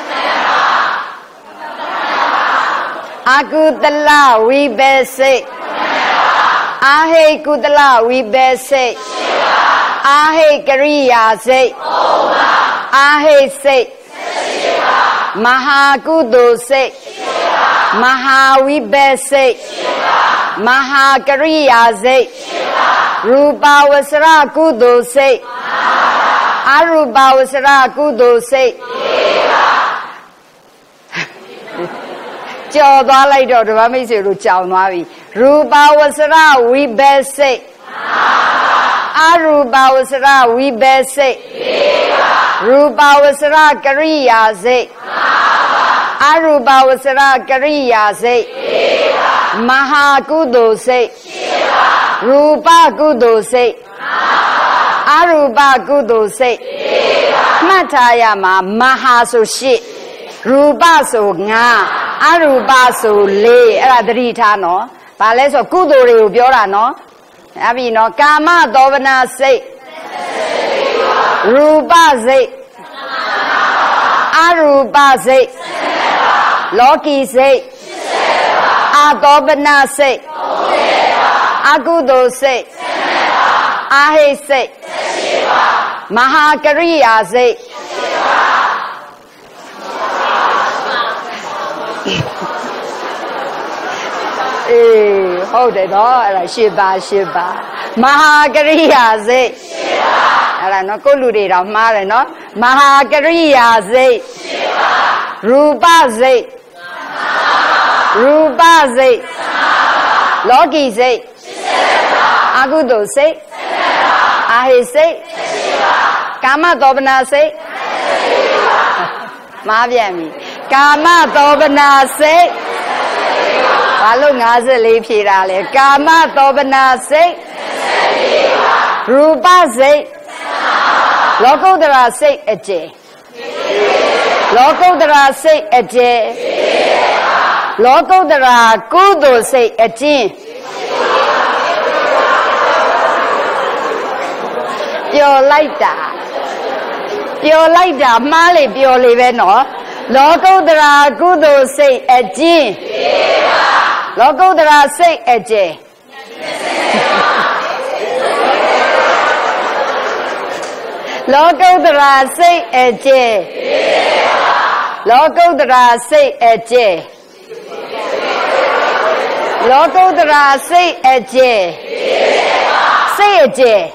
အာကုတလဝိဘက်စိတ်အာဟိကုတလဝိဘက်စိတ်အာဟိကရိယာစိတ်အာဟိစိတ်မဟာကုသိုလ်စိတ်မဟာဝိဘက်စိတ်မဟာကရိယာစိတ်ရူပဝဆရကုသိုလ်စိတ်အရူပဝဆရကုသိုလ်စိတ်ကြော်သွားလိုက်တော့ဓမ္မမိတ်ဆွေတို့ကြောင်သွားပြီရူပဝဆရဝိဘက်စိတ်အရူပဝဆရဝိဘက်စိတ်ရူပဝဆရကရိယာစိတ်အရူပဝဆရကရိယာစိတ်မဟာကုသိုလ်စိတ်ရူပကုသိုလ်စိတ်အရူပကုသိုလ်စိတ်မှတ်ထားရမှာမဟာဆိုရှစ်ရူပဆိုငါအရူပဆိုလေးအဲ့ဒါသတိထားနော်ဘာလဲဆိုကုသိုလ်တွေကိုပြောတာနော်အဲ့ပြီနော်ကာမသောဗနာစိတ်ရူပစိတ်အရူပစိတ်လောကီစိတ်အာသောဗနာစိတ်အကုသိုလ်စိတ်အာဟိစိတ်မဟာကရိယာစိတ်အေးဟုတ်တယ်နော်အဲ့ဒါရှစ်ပါရှစ်ပါမဟာကရိယာစိတ်အဲ့ဒါနော်ကိုလူတွေတော့မှားတယ်နော်မဟာကရိယာစိတ်ရူပစိတ်ရူပစိတ်လောကီစိတ်အကုသိုလ်စိတ်အာဟိစိတ်ကာမသောဗနာစိတ်မှားပြန်ပြီကာမသောဗနာစိတ်ဘာလို့၅၄ဖြေတာလဲကာမသောဗနာစိတ်ရူပစိတ်လောကုတ္တရာစိတ်အကျယ်လောကုတ္တရာစိတ်အကျယ်လောကုတ္တရာကုသိုလ်စိတ်အကျဉ်းပျော်လိုက်တာပျော်လိုက်တာမှားလေပျော်လေပဲနော်လောကုတ္တရာကုသိုလ်စိတ်အကျဉ်းလောကုတ္တရာစိတ်အကျယ်လောကုတ္တရာစိတ်အကျယ်လောကုတ္တရာစိတ်အကျယ်လောကုတ္တရာစိတ်အကျယ်စိတ်အကျယ်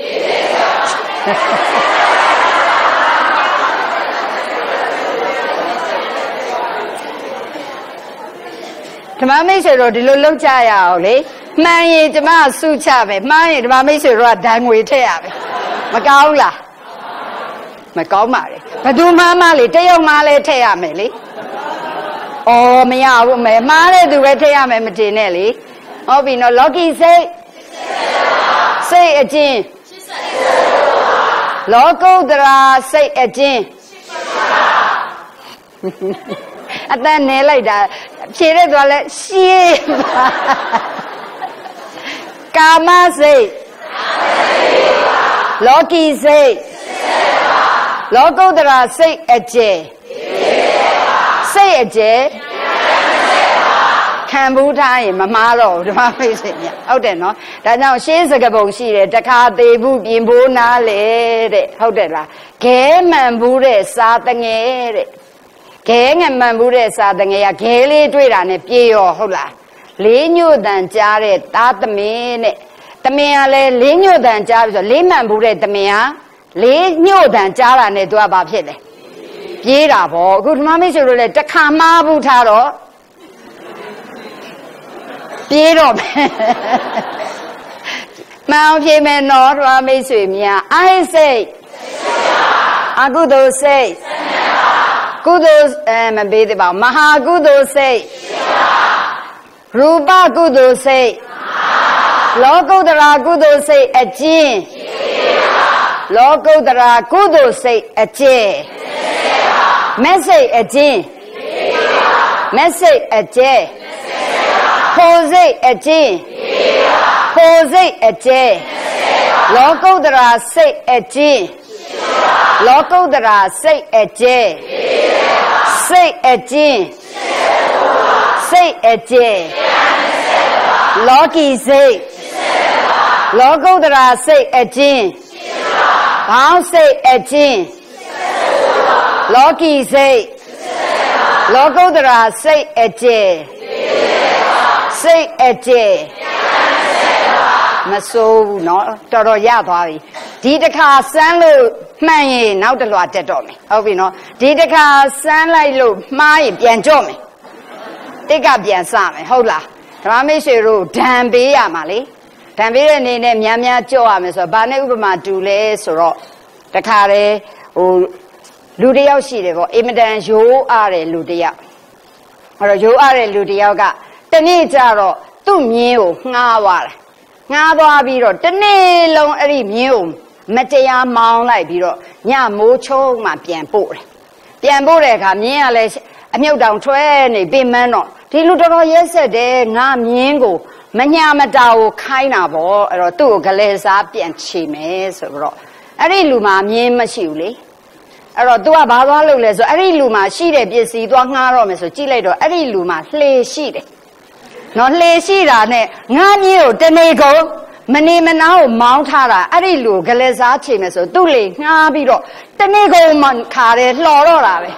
ဓမ္မမိတ်ဆွေတို့ဒီလိုလုပ်ကြရအောင်လေမှန်ရင်ဓမ္မစုချပဲမှားရင်ဓမ္မမိတ်ဆွေတို့ကဒဏ်ငွေထည့်ရမယ်မကောင်းလားမကောင်းပါလေဘယ်သူမှမလေတယောက်မှလည်းထည့်ရမယ်လေအော်မရဘူးမယ်မှားတဲ့သူပဲထည့်ရမယ်မတင်နဲ့လေဟုတ်ပြီနော်လောကီစိတ်စိတ်အကျဉ်းလောကုတ္တရာစိတ်အကျဉ်းအတန်းနေလိုက်တာဖြေတဲ့သူကလည်းရှင်းပါကာမစိတ်လောကီစိတ်လောကုတ္တရာစိတ်အကျယ်စိတ်အကျယ်ခံဘူးထားရင်မမှားတော့ဘူးဓမ္မမိတ်ဆွေများဟုတ်တယ်နော်ဒါကြောင့်ရှင်းစကားပုံရှိတယ်တခါသေးဘူးပြင်ဖို့နားလေတဲ့ဟုတ်တယ်လားခဲမှန်ဘူးတဲ့စာတငယ်တဲ့ခဲငမှန်ဘူးတဲ့စာတငယ်ကခဲလေးတွေ့တာနဲ့ပြေရောဟုတ်လားလေးညို့တန်ကြားတဲ့သားသမင်းတဲ့သမင်းကလည်းလေးညို့တန်ကြားပြီးဆိုလေးမှန်ဘူးတဲ့သမင်းကလေးညို့တန်ကြားတာနဲ့သူကဘာဖြစ်လဲပြေးတာပေါ့အခုဓမ္မမိတ်ဆွေတို့လည်းတခါမှားဘူးထားတော့ပြေးတော့မယ်မှန်အောင်ဖြေမယ်နော်ဓမ္မမိတ်ဆွေများအာဟိစိတ်အကုသိုလ်စိတ်ကုသိုလ်အဲမပေးသေးပါဘူးမဟာကုသိုလ်စိတ်ရူပကုသိုလ်စိတ်လောကုတ္တရာကုသိုလ်စိတ်အကျဉ်းလောကုတ္တရာကုသိုလ်စိတ်အကျယ်မက်စိတ်အကျဉ်းမက်စိတ်အကျယ်ဖိုစိတ်အကျဉ်းဖိုစိတ်အကျယ်လောကုတ္တရာစိတ်အကျင့်လောကုတ္တရာစိတ်အကျင့်စိတ်အကျင့်စိတ်အကျင့်လောကီစိတ်လောကုတ္တရာစိတ်အကျင့်ဘောင်းစိတ်အကျင့်လောကီစိတ်လောကုတ္တရာစိတ်အကျင့်စိတ်အကျင့်မစိုးဘူးเนาะတော်တော်ရသွားပြီဒီတစ်ခါစမ်းလို့မှန်ရင်နောက်တစ်လွှာတက်တော့မယ်ဟုတ်ပြီเนาะဒီတစ်ခါစမ်းလိုက်လို့မှားရင်ပြန်ကြော့မယ်တိတ်ကပြန်စမယ်ဟုတ်လားဓမ္မမိတ်ဆွေတို့ဒဏ်ပေးရမှာလေဒဏ်ပေးတဲ့အနေနဲ့များများကြော့ရမယ်ဆိုတော့ဘာနဲ့ဥပမာတူလဲဆိုတော့တခါတည်းဟိုလူတယောက်ရှိတယ်ပေါ့အင်မတန်ရိုးအားတဲ့လူတယောက်အဲ့တော့ရိုးအားတဲ့လူတယောက်ကတနေ့ကျတော့သူ့မြင်းကိုငှားသွားတယ်ငှားသွားပြီးတော့တနေ့လုံးအဲ့ဒီမြင်းကိုမတရားမောင်းလိုက်ပြီးတော့ညမိုးချုံမှပြန်ပို့တယ်ပြန်ပို့တဲ့အခါမြင်းကလည်းအမြုပ်တောင်ထွဲနေပြင်မန်းတော့ဒီလူတော်တော်ရက်ဆက်တယ်ငါမြင်းကိုမညာမတာကိုခိုင်းတာပေါ့အဲ့တော့သူ့ကိုဂလဲစားပြန်ချေမယ်ဆိုတော့အဲ့ဒီလူမှာမြင်းမရှိဘူးလေအဲ့တော့ तू ကဘာသွားလုပ်လဲဆိုအဲ့ဒီလူမှာရှိတဲ့ပစ္စည်းသွားငှားတော့မယ်ဆိုကြည့်လိုက်တော့အဲ့ဒီလူမှာလှေရှိတယ်နော်လှေရှိတာနဲ့ငါမြင်းကိုတနေကုန်မနေမနာကိုမောင်းထားတာအဲ့ဒီလူဂလဲစားချေမယ်ဆိုသူ့လေငှားပြီးတော့တနေကုန်မှခါတယ်လှော်တော့တာပဲ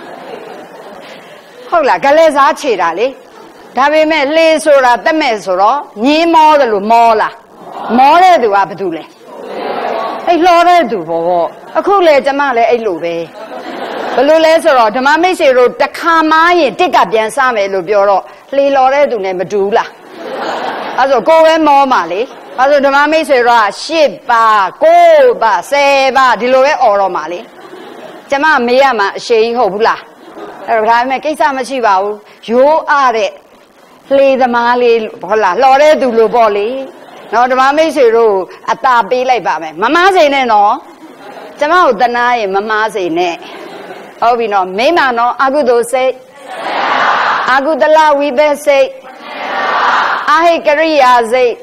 ဟုတ်လားဂလဲစားချေတာလေဒါပေမဲ့လှေဆိုတာတက်မဲ့ဆိုတော့ညင်းမောတယ်လို့မောလားမောတဲ့သူကဘာတူလဲအဲ့လှော်တဲ့သူဘောအခုလေကျမလည်းအဲ့လိုပဲဘယ်လိုလဲဆိုတော့ဓမ္မမိတ်ဆွေတို့တခါမားရင်တစ်ကပြန်စမယ်လို့ပြောတော့လှေလှော်တဲ့သူနဲ့မတူဘူးလားအဲ့ဆိုကိုယ်ပဲမောမှာလေအဲ့ဆိုဓမ္မမိတ်ဆွေတို့ကရှစ်ပါကိုးပါဆယ်ပါဒီလိုပဲអော်တော့မှာလေကျမမေးရမှာအရှိန်ဟုတ်ဘူးလားအဲ့တော့ဒါပေမဲ့ကိစ္စမရှိပါဘူးရိုးအားတဲ့လှေသမားလေးဟုတ်လားလှော်တဲ့သူလိုပေါ့လေနော်ဓမ္မမိတ်ဆွေတို့အသာပေးလိုက်ပါမယ်မမားစိန်နဲ့နော်ကျမကိုတနာရင်မမားစိန်နဲ့ဟုတ်ပြီနော်မိမနော်အကုသိုလ်စိတ်အကုသလဝိဘက်စိတ်အဟိကရိယာစိတ်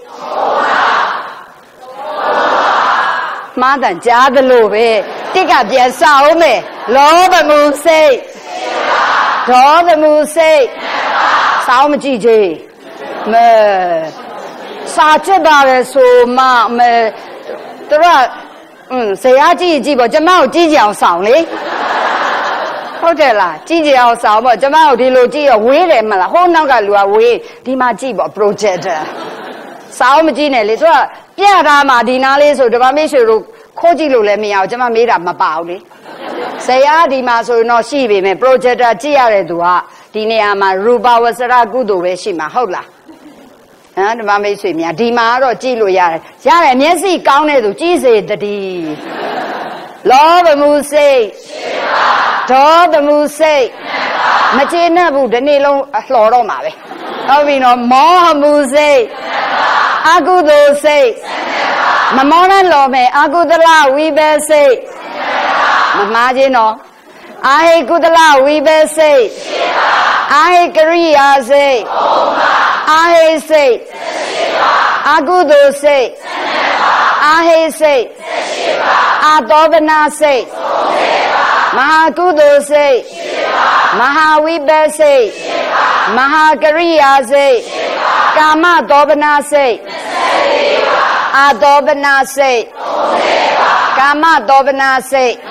မားတန်ကြားသလိုပဲတိကပြန်စအောင်မယ်လောဘမှုစိတ်ဒေါသမှုစိတ်စောင်းမကြည့်ချေမဲစာချက်ပါလေဆိုမှမဲသူကอืมဇရာကြည့်ကြည့်ပေါ့ကျမကိုကြည့်ကြအောင်ဆောင်လေဟုတ်တယ်လားကြည့်ကြအောင်ဆောင်ပေါ့ကျမတို့ဒီလိုကြည့်ရဝေးတယ်မလားဟိုနောက်ကလူကဝေးဒီမှာကြည့်ပေါ့ projector စောင်းမကြည့်နဲ့လေသူကပြထားမှာဒီနားလေးဆိုဓမ္မမိတ်ဆွေတို့ခိုးကြည့်လို့လည်းမရဘူးကျမမေးတာမပါဘူးလေဇရာဒီမှာဆိုရင်တော့ရှိပေမဲ့ projector ကြည့်ရတဲ့သူကဒီနေရာမှာရူပဝဆရကုသိုလ်ပဲရှိမှာဟုတ်လားဟမ်ဓမ္မမိတ်ဆွေများဒီမှာတော့ကြည့်လို့ရတယ်ရတယ်မျက်စိကောင်းတဲ့သူကြည့်စေတည်းလောဘမှုစိတ်ဒေါသမှုစိတ်မကျေနပ်ဘူးဒီနေ့လုံးလှော်တော့မှာပဲဟုတ်ပြီနော်မောဟမှုစိတ်အကုသိုလ်စိတ်မမောနဲ့လော်မယ်အကုသလဝိဘက်စိတ်မမှားခြင်းနော်အာဟိကုသလဝိဘက်စိတ်အာဟိကရိယာစိတ်အာဟိစိတ်အကုသိုလ်စိတ်အာဟိစိတ်အာတောပနာစိတ်မဟာကုသိုလ်စိတ်မဟာဝိပဿစိတ်မဟာကရိယာစိတ်ကာမတောပနာစိတ်အာတောပနာစိတ်ကာမတောပနာစိတ်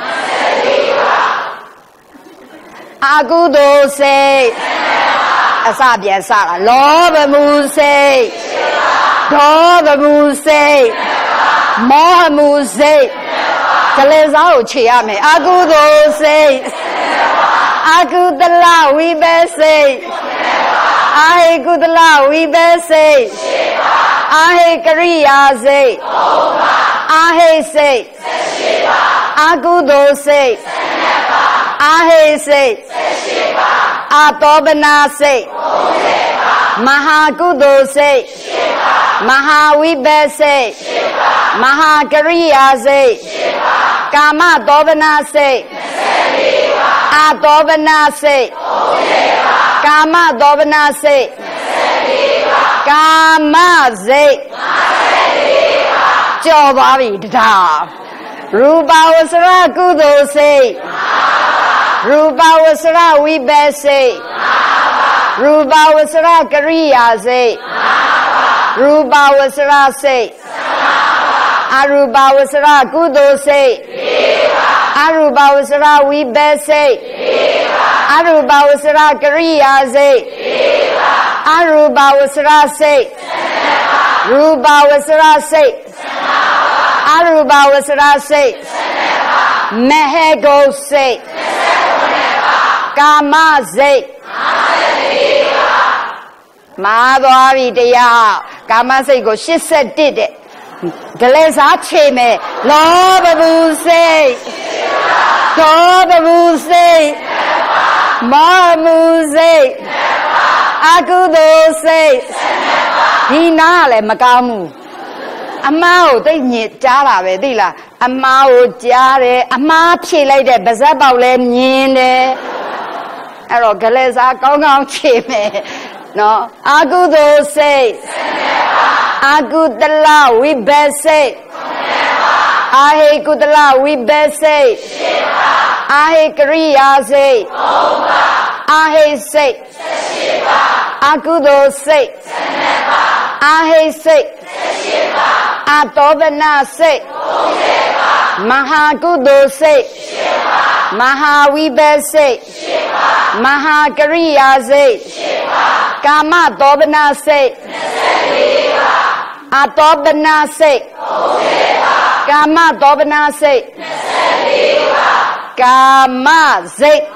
အကုသိုလ်စိတ်အစပြန်စတာလောဘမှုစိတ်ဒေါသမှုစိတ်မောဟမှုစိတ်ကလေးစားကိုခြေရမယ်အကုသိုလ်စိတ်အကုသလဝိဘက်စိတ်အာဟိကုသလဝိဘက်စိတ်အာဟိကရိယာစိတ်အာဟိစိတ်အကုသိုလ်စိတ်အာဟိစိတ်အာတောပနာစိတ်မဟာကုသိုလ်စိတ်မဟာဝိဘက်စိတ်မဟာကရိယာစိတ်ကာမတောပနာစိတ်အာတောပနာစိတ်ကာမတောပနာစိတ်ကာမစိတ်ကြော်သွားပြီတရားရူပဝဆရကုသိုလ်စိတ်ရူပဝဆရဝိပဿစိတ်ရူပဝဆရကရိယာစိတ်ရူပဝဆရစိတ်အရူပဝဆရကုသိုလ်စိတ်အရူပဝဆရဝိပဿစိတ်အရူပဝဆရကရိယာစိတ်အရူပဝဆရစိတ်ရူပဝဆရစိတ်အရူပဝဆရစိတ်မဟေဂုစိတ်ကာမစိတ်မာသွားပြီတရားကာမစိတ်ကို၈၁တဲ့ဂလဲစားချေမယ်လောဘဘူးစိတ်ဒေါသဘူးစိတ်မောမှုစိတ်အကုသိုလ်စိတ်ဒီနာကလည်းမကောင်းဘူးအမားကိုသိညစ်ကြားတာပဲသိလားအမားကိုကြားတယ်အမားဖြေလိုက်တဲ့ဗဇက်ပေါက်လည်းမြင်တယ်အဲ့တော့ဂလဲစားကောင်းကောင်းချေမယ်နော်အကုသိုလ်စိတ်အကုသလဝိဘတ်စိတ်အာဟိကုသလဝိဘတ်စိတ်အာဟိကရိယာစိတ်အာဟိစိတ်အကုသိုလ်စိတ်အာဟိစိတ်အတောပနာစိတ်မဟာကုသိုလ်စိတ်မဟာဝိဘတ်စိတ်မဟာကရိယာစိတ်ကာမတောပနာစိတ်အတောပနာစိတ်ကာမတောပနာစိတ်ကာမစိတ်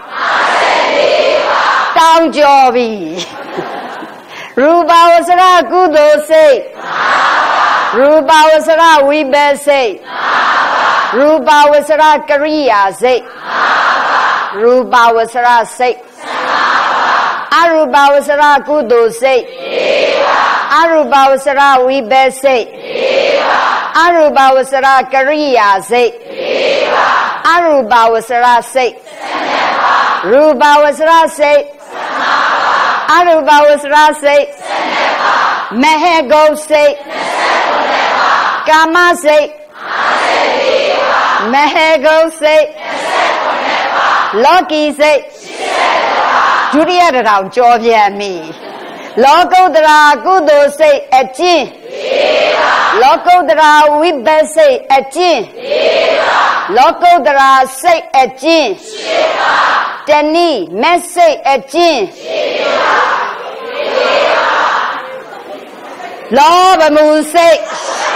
တောင်းကြော်ပြီရူပဝဆရကုသိုလ်စိတ်ရူပဝဆရဝိပဿစိတ်ရူပဝဆရကရိယာစိတ်ရူပဝဆရစိတ်အရူပဝဆရကုသိုလ်စိတ်အရူပဝဆရဝိပဿစိတ်အရူပဝဆရကရိယာစိတ်အရူပဝဆရစိတ်ရူပဝဆရစိတ်အရူပဝဆရစိတ်မဟေဂုစိတ်ကာမစိတ်မဟေဂုစိတ်လောကီစိတ်ဒုတိယတောင်ကြောပြန်ပြီလောကုတ္တရာကုသိုလ်စိတ်အကျင့်လောကုတ္တရာဝိပဿစိတ်အကျင့်လောကုတ္တရာစိတ်အကျင့်တဏိမက်စိတ်အကျင့်လောဘမှုစိတ်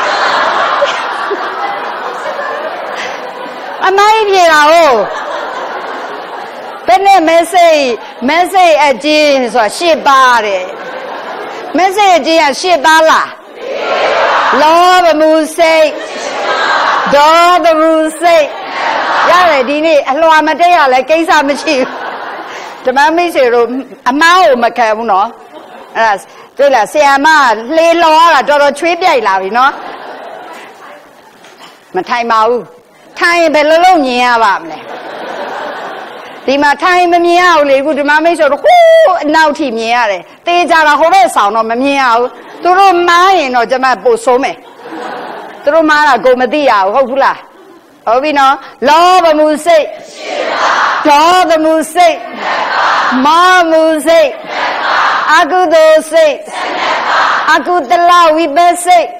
အမိုင်းပြေတာဟုတ်ဘယ်နဲ့မက်စိတ်မက်စိတ်အကျင့်ဆိုတာရှစ်ပါးတဲ့မက်စိတ်အကျင့်ကရှစ်ပါးလားလောဘမှုစိတ်ဒေါသမှုစိတ်ရတယ်ဒီနေ့အလွှာမတက်ရလဲကိစ္စမရှိဘူးဓမ္မမိတ်ဆွေတို့အမားကိုမခံဘူးနော်အဲ့ဒါတွေ့လားဆရာမလှေလောရတာတော်တော်ချွေးပြိုက်လာပြီနော်မထိုင်ပါဘူးထိုင်ရင်ဘယ်လိုလုပ်မြင်ရပါမလဲဒီမှာထိုင်မမြင်ရဘူးလေခုဓမ္မမိတ်ဆွေတို့ဟိုးအနောက်ထိမြင်ရတယ်တေးကြတာဟိုဘက်ဆောင်တော့မမြင်ရဘူးသူတို့မားရင်တော့ကျမပို့ဆုံးမယ်သူတို့မားတာကိုမသိရဘူးဟုတ်ဘူးလားဟုတ်ပြီနော်လောဘမှုစိတ်ဒေါသမှုစိတ်မောမှုစိတ်အကုသိုလ်စိတ်အကုသလဝိပဿစိတ်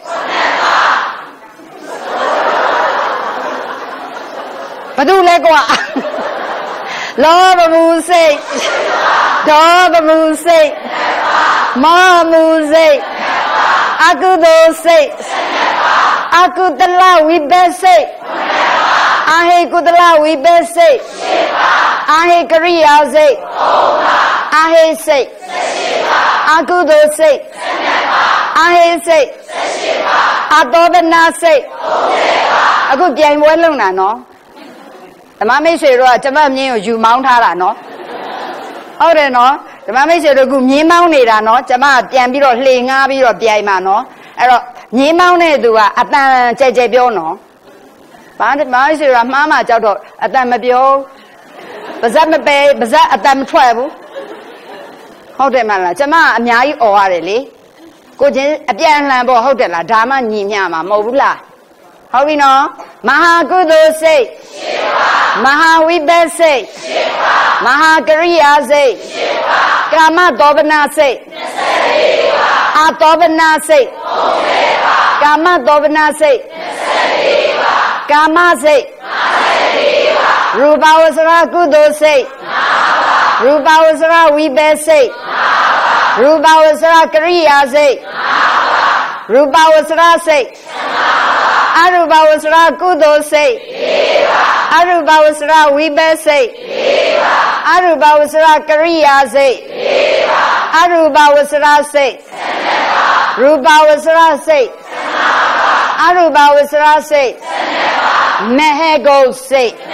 ဘာလို့လဲကွာလောဘမှုစိတ်ဒေါသမှုစိတ်မောမှုစိတ်အကုသိုလ်စိတ်အကုသလဝိပဿစိတ်အာဟိကုသလဝိပဿစိတ်အာဟိကရိယာစိတ်အာဟိစိတ်အကုသိုလ်စိတ်အာဟိစိတ်အတောပနာစိတ်အခုပြိုင်ပွဲလုပ်တာနော်ဓမ္မမိတ်ဆွေတို့ကကျမမြင်းကိုယူမောင်းထားတာနော်ဟုတ်တယ်နော်ဓမ္မမိတ်ဆွေတို့ကမြင်းမောင်းနေတာနော်ကျမပြန်ပြီးတော့လှေငားပြီးတော့ပြိုင်မှာနော်အဲ့တော့မြင်းမောင်းတဲ့သူကအတန်ကြဲကြဲပြောနော်ဘာဓမ္မမိတ်ဆွေတို့ကမှားမှကြောက်တော့အတန်မပြောပါဇက်မပဲပါဇက်အတန်မထွက်ဘူးဟုတ်တယ်မလားကျမအများကြီးអော်ရတယ်လေကိုချင်းအပြန်အလှန်ပေါ့ဟုတ်တယ်လားဒါမှညီမျှမှာမဟုတ်ဘူးလားဟုတ်ပြီနော်မဟာကုသိုလ်စိတ်မဟာဝိပဿစိတ်မဟာကရိယာစိတ်ကာမသောပနာစိတ်အာသောပနာစိတ်ကာမသောပနာစိတ်ကာမစိတ်ရူပဝဆရာကုသိုလ်စိတ်ရူပဝဆရာဝိပဿစိတ်ရူပဝဆရာကရိယာစိတ်ရူပဝဆရာစိတ်အရူပဝဆရာကုသိုလ်စိတ်အရူပဝဆရာဝိပဿစိတ်အရူပဝဆရာကရိယာစိတ်အရူပဝဆရာစိတ်ရူပဝဆရာစိတ်အရူပဝဆရာစိတ်မဟေဂုတ်စိတ်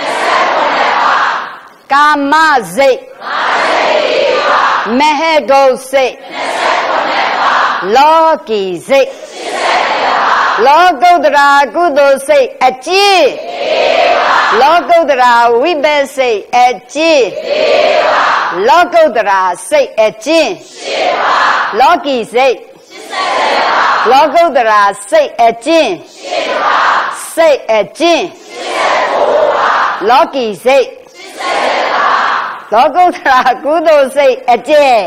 ကာမစိတ်မဟေဂုတ်စိတ်လောကီစိတ်လောကုတ္တရာကုသိုလ်စိတ်အကျင့်လောကုတ္တရာဝိပဿစိတ်အကျင့်လောကုတ္တရာစိတ်အကျင့်လောကီစိတ်လောကုတ္တရာစိတ်အကျင့်စိတ်အကျင့်လောကီစိတ်လောကုတ္တရာကုသိုလ်စိတ်အကျင့်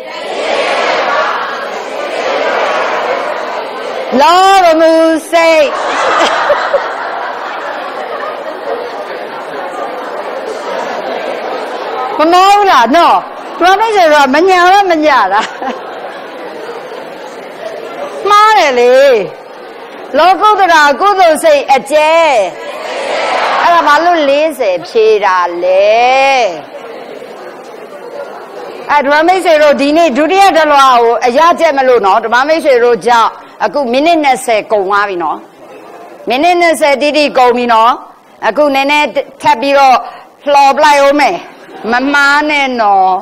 လောဘမှုစိတ်မမောဘူးလားနော်သူကမိတ်ဆွေတော့မညာတော့မညာတာမှားတယ်လေလောကုတ္တရာကုသိုလ်စိတ်အကျဲအဲ့ဒါဘာလို့လေးဆယ်ဖြေတာလဲအဲ့ဓမ္မမိတ်ဆွေတို့ဒီနေ့ဒုတိယတလွားကိုအရကျက်မလို့နော်ဓမ္မမိတ်ဆွေတို့ကြောင့်အခုမိနစ်၂၀ကုန်သွားပြီနော်မိနစ်၂၀တိတိကုန်ပြီနော်အခုနည်းနည်းထပ်ပြီးတော့လှော်ပလိုက်အောင်မယ်မမားနဲ့နော်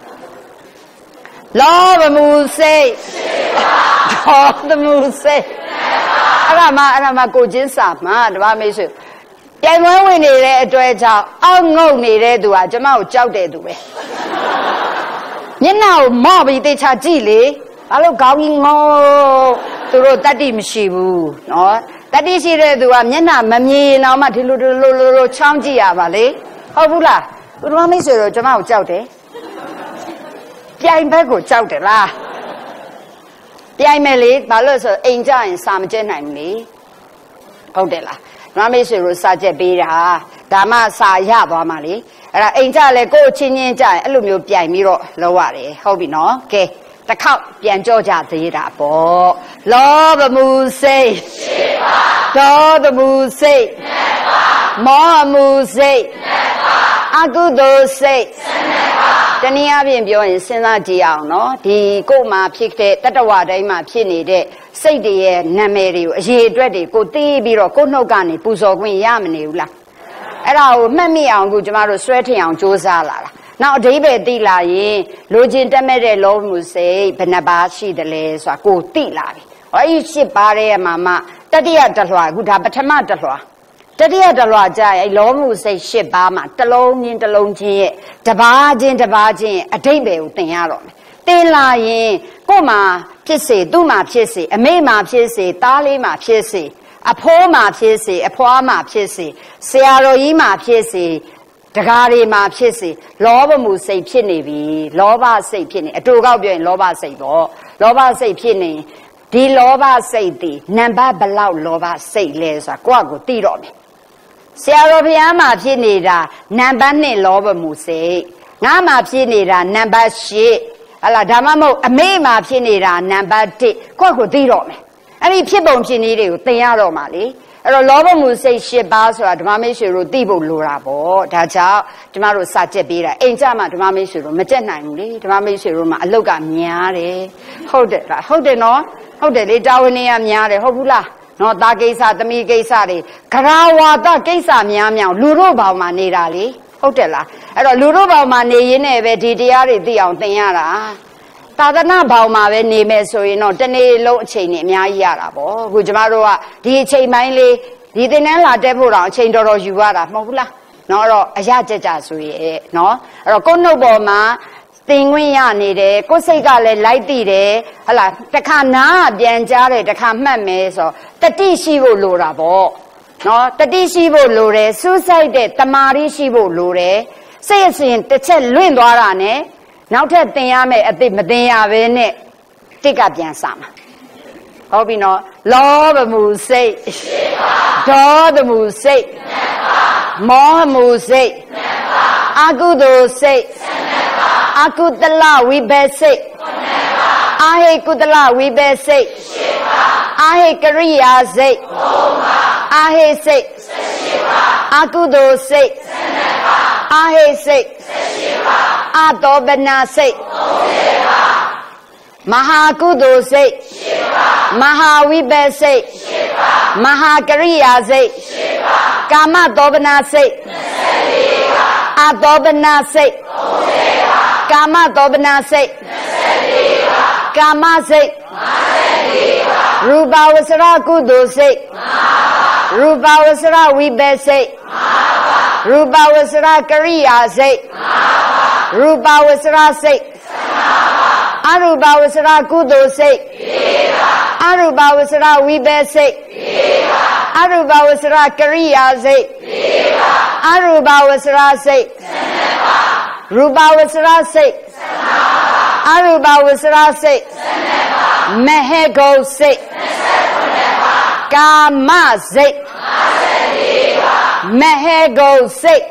လောဘမှုစိတ်ဒေါသမှုစိတ်အဲ့ဒါမှအဲ့ဒါမှကိုချင်းစာမှာဓမ္မမိတ်ဆွေပြိုင်ပွဲဝင်နေတဲ့အတွက်ကြောင့်အောက်ငုတ်နေတဲ့သူကကျမကိုကြောက်တဲ့သူပဲမျက်နှာကိုမော့ပြီးတေချာကြည့်လေဘာလို့ခေါင်းကြီးငေါသူတို့တတ္တိမရှိဘူးနော်တတ္တိရှိတဲ့သူကမျက်နှာမမြင်အောင်မှဒီလိုဒီလိုလိုလိုချောင်းကြည့်ရပါလေဟုတ်ဘူးလားဘုရားမိတ်ဆွေတို့ကျမကိုကြောက်တယ်ပြိုင်ဘက်ကိုကြောက်တယ်လားပြိုင်မယ်လေဘာလို့ဆိုအိမ်ကြရင်စာမကျက်နိုင်ဘူးလေဟုတ်တယ်လားဘုရားမိတ်ဆွေတို့စာကျက်ပေးတာဒါမှစာရသွားမှာလေအဲ့ဒါအိမ်ကြလဲကိုယ်ချင်းချင်းကြရင်အဲ့လိုမျိုးပြိုင်ပြီးတော့လောက်ရတယ်ဟုတ်ပြီနော်ကဲတစ်ခေါက်ပြန်ကြောကြသေးတာပေါ့လောဘမှုစိတ်ဒေါသမှုစိတ်မောဟမှုစိတ်အကုသိုလ်စိတ်တနည်းအားဖြင့်ပြောရင်စဉ်းစားကြည့်အောင်နော်ဒီကိုယ်မှာဖြစ်တဲ့တတ္တဝါတိုင်းမှာဖြစ်နေတဲ့စိတ်တွေရဲ့နာမည်တွေကိုအရေးအတွက်တွေကိုသိပြီးတော့ကိုယ်နှုတ်ကနေပူဇော်ခွင့်ရမနေဘူးလားအဲ့ဒါကိုမှတ်မိအောင်အခုကျမတို့ဆွဲထင်အောင်စ조사လာတာနောက်အဓိပ္ပာယ်သိလာရင်လိုချင်တက်မဲ့တဲ့လောဘမှုစိတ်ဘယ်နှပါးရှိတယ်လဲဆိုတာကိုသိလာပြီဟောဒီရှစ်ပါးတဲ့မှာမှတတိယတလွှာအခုဒါပထမတလွှာတတိယတလွှာကြာရင်လောဘမှုစိတ်ရှစ်ပါးမှာတစ်လုံးချင်းတစ်လုံးချင်းရဲ့တပါးချင်းတပါးချင်းအဓိပ္ပာယ်ကိုသင်ရတော့မယ်သင်လာရင်ကို့မှာဖြစ်စေသူ့မှာဖြစ်စေအမေမှာဖြစ်စေသားလေးမှာဖြစ်စေအဖိုးမှာဖြစ်စေအဖွားမှာဖြစ်စေဆရာတော်ကြီးမှာဖြစ်စေတကားတွေမှာဖြစ်စေလောဘမှုစိတ်ဖြစ်နေပြီလောဘစိတ်ဖြစ်နေအတူကောက်ပြောရင်လောဘစိတ်ပေါ့လောဘစိတ်ဖြစ်နေဒီလောဘစိတ်ဒီနံပါတ်ဘလောက်လောဘစိတ်လဲဆိုတာကိုယ့်အကိုသိတော့မယ်ဆရာတော်ဘုရားမှာဖြစ်နေတာနံပါတ်နှစ်လောဘမှုစိတ်ငါမှာဖြစ်နေတာနံပါတ်ရှစ်ဟလာဒါမှမဟုတ်အမေမှာဖြစ်နေတာနံပါတ်တစ်ကိုယ့်အကိုသိတော့မယ်အဲ့ဒီဖြစ်ပုံဖြစ်နည်းတွေကိုသင်ရတော့မှာလေအဲ့တော့လောဘမှုစိတ်ရှစ်ပါးဆိုတာဓမ္မမိတ်ဆွေတို့သိဖို့လိုတာပေါ့ဒါကြောင့်ဓမ္မတို့စာကျက်ပေးတာအိမ်ကြမှာဓမ္မမိတ်ဆွေတို့မကျက်နိုင်ဘူးလေဓမ္မမိတ်ဆွေတို့မှာအလုတ်ကများတယ်ဟုတ်တယ်လားဟုတ်တယ်နော်ဟုတ်တယ်လေတာဝန်နေရများတယ်ဟုတ်ဘူးလားနော်သားကိစ္စသမီးကိစ္စတွေဂရဝါဒကိစ္စများများလူတို့ဘောင်မှာနေတာလေဟုတ်တယ်လားအဲ့တော့လူတို့ဘောင်မှာနေရင်းနဲ့ပဲဒီတရားတွေသိအောင်သင်ရတာသာသနာဘောင်မှာပဲနေမယ်ဆိုရင်တော့တနေ့လုံးအချိန်နဲ့အများကြီးရတာပေါ့အခုကျမတို့ကဒီအချိန်ပိုင်းလေးဒီသင်တန်းလာတက်ဖို့တော့အချိန်တော်တော်ယူရတာမဟုတ်ဘူးလားနော်အဲ့တော့အရကြကြဆိုရဲ့နော်အဲ့တော့ကိုယ်နှုတ်ပေါ်မှာသင်ခွင့်ရနေတယ်ကိုယ်စိတ်ကလည်းလိုက်သိတယ်ဟလာတခါနားပြန်ကြားတယ်တခါမှတ်မယ်ဆိုတတိရှိဖို့လိုတာပေါ့နော်တတိရှိဖို့လိုတယ်စူးစိုက်တဲ့တမာရီရှိဖို့လိုတယ်စိတ်အစဉ်တစ်ချက်လွင့်သွားတာနဲ့နောက်ထပ်သင်ရမယ်အသိမသင်ရဘဲနဲ့တိတ်ကပြန်စမှာဟုတ်ပြီနော်လောဘမှုစိတ်ဒေါသမှုစိတ်မောဟမှုစိတ်အကုသိုလ်စိတ်အကုသလဝိဘက်စိတ်အာဟိကုသလဝိဘက်စိတ်အာဟိကရိယာစိတ်အာဟိစိတ်အကုသိုလ်စိတ်အာဟိစိတ်အတောပနာစိတ်မဟာကုသိုလ်စိတ်မဟာဝိဘက်စိတ်မဟာကရိယာစိတ်ကာမတောပနာစိတ်အတောပနာစိတ်ကာမတောပနာစိတ်ကာမစိတ်ရူပဝဆရကုသိုလ်စိတ်ရူပဝဆရဝိဘက်စိတ်ရူပဝဆရကရိယာစိတ်ရူပဝဆရစိတ်အရူပဝဆရကုသိုလ်စိတ်အရူပဝဆရဝိဘက်စိတ်အရူပဝဆရကရိယာစိတ်အရူပဝဆရစိတ်ရူပဝဆရစိတ်အရူပဝဆရစိတ်မဟေဂုစိတ်ကာမစိတ်မဟေဂုစိတ်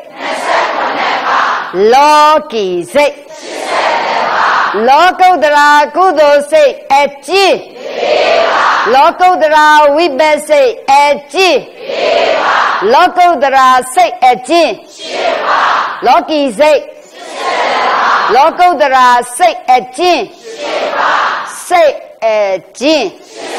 လောကီစိတ်လောကုတ္တရာကုသိုလ်စိတ်အကျင့်လောကုတ္တရာဝိပဿစိတ်အကျင့်လောကုတ္တရာစိတ်အကျင့်လောကီစိတ်လောကုတ္တရာစိတ်အကျင့်စိတ်အကျင့်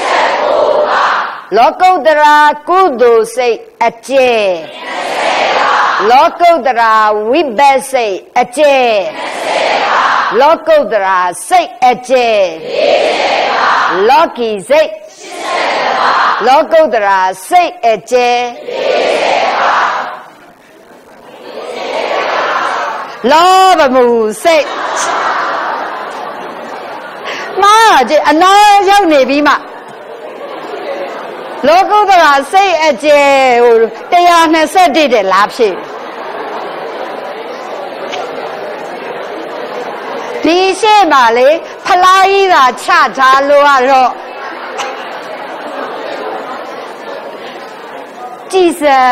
လောကုတ္တရာကုသိုလ်စိတ်အကျင့်လောကုတ္တရာဝိပဿစိတ်အကျင့်လောကုတ္တရာစိတ်အကျင့်လောကီစိတ်လောကုတ္တရာစိတ်အကျင့်လောဘမှုစိတ်မာကြည့်အနာရောက်နေပြီးမှလောကုတ္တရာစိတ်အကျယ်ဟိုone twenty-oneတဲ့လားဖြစ်ဒီရှေ့မှာလေဖလားကြီးသာချထားလို့ရတော့ကြည်စံ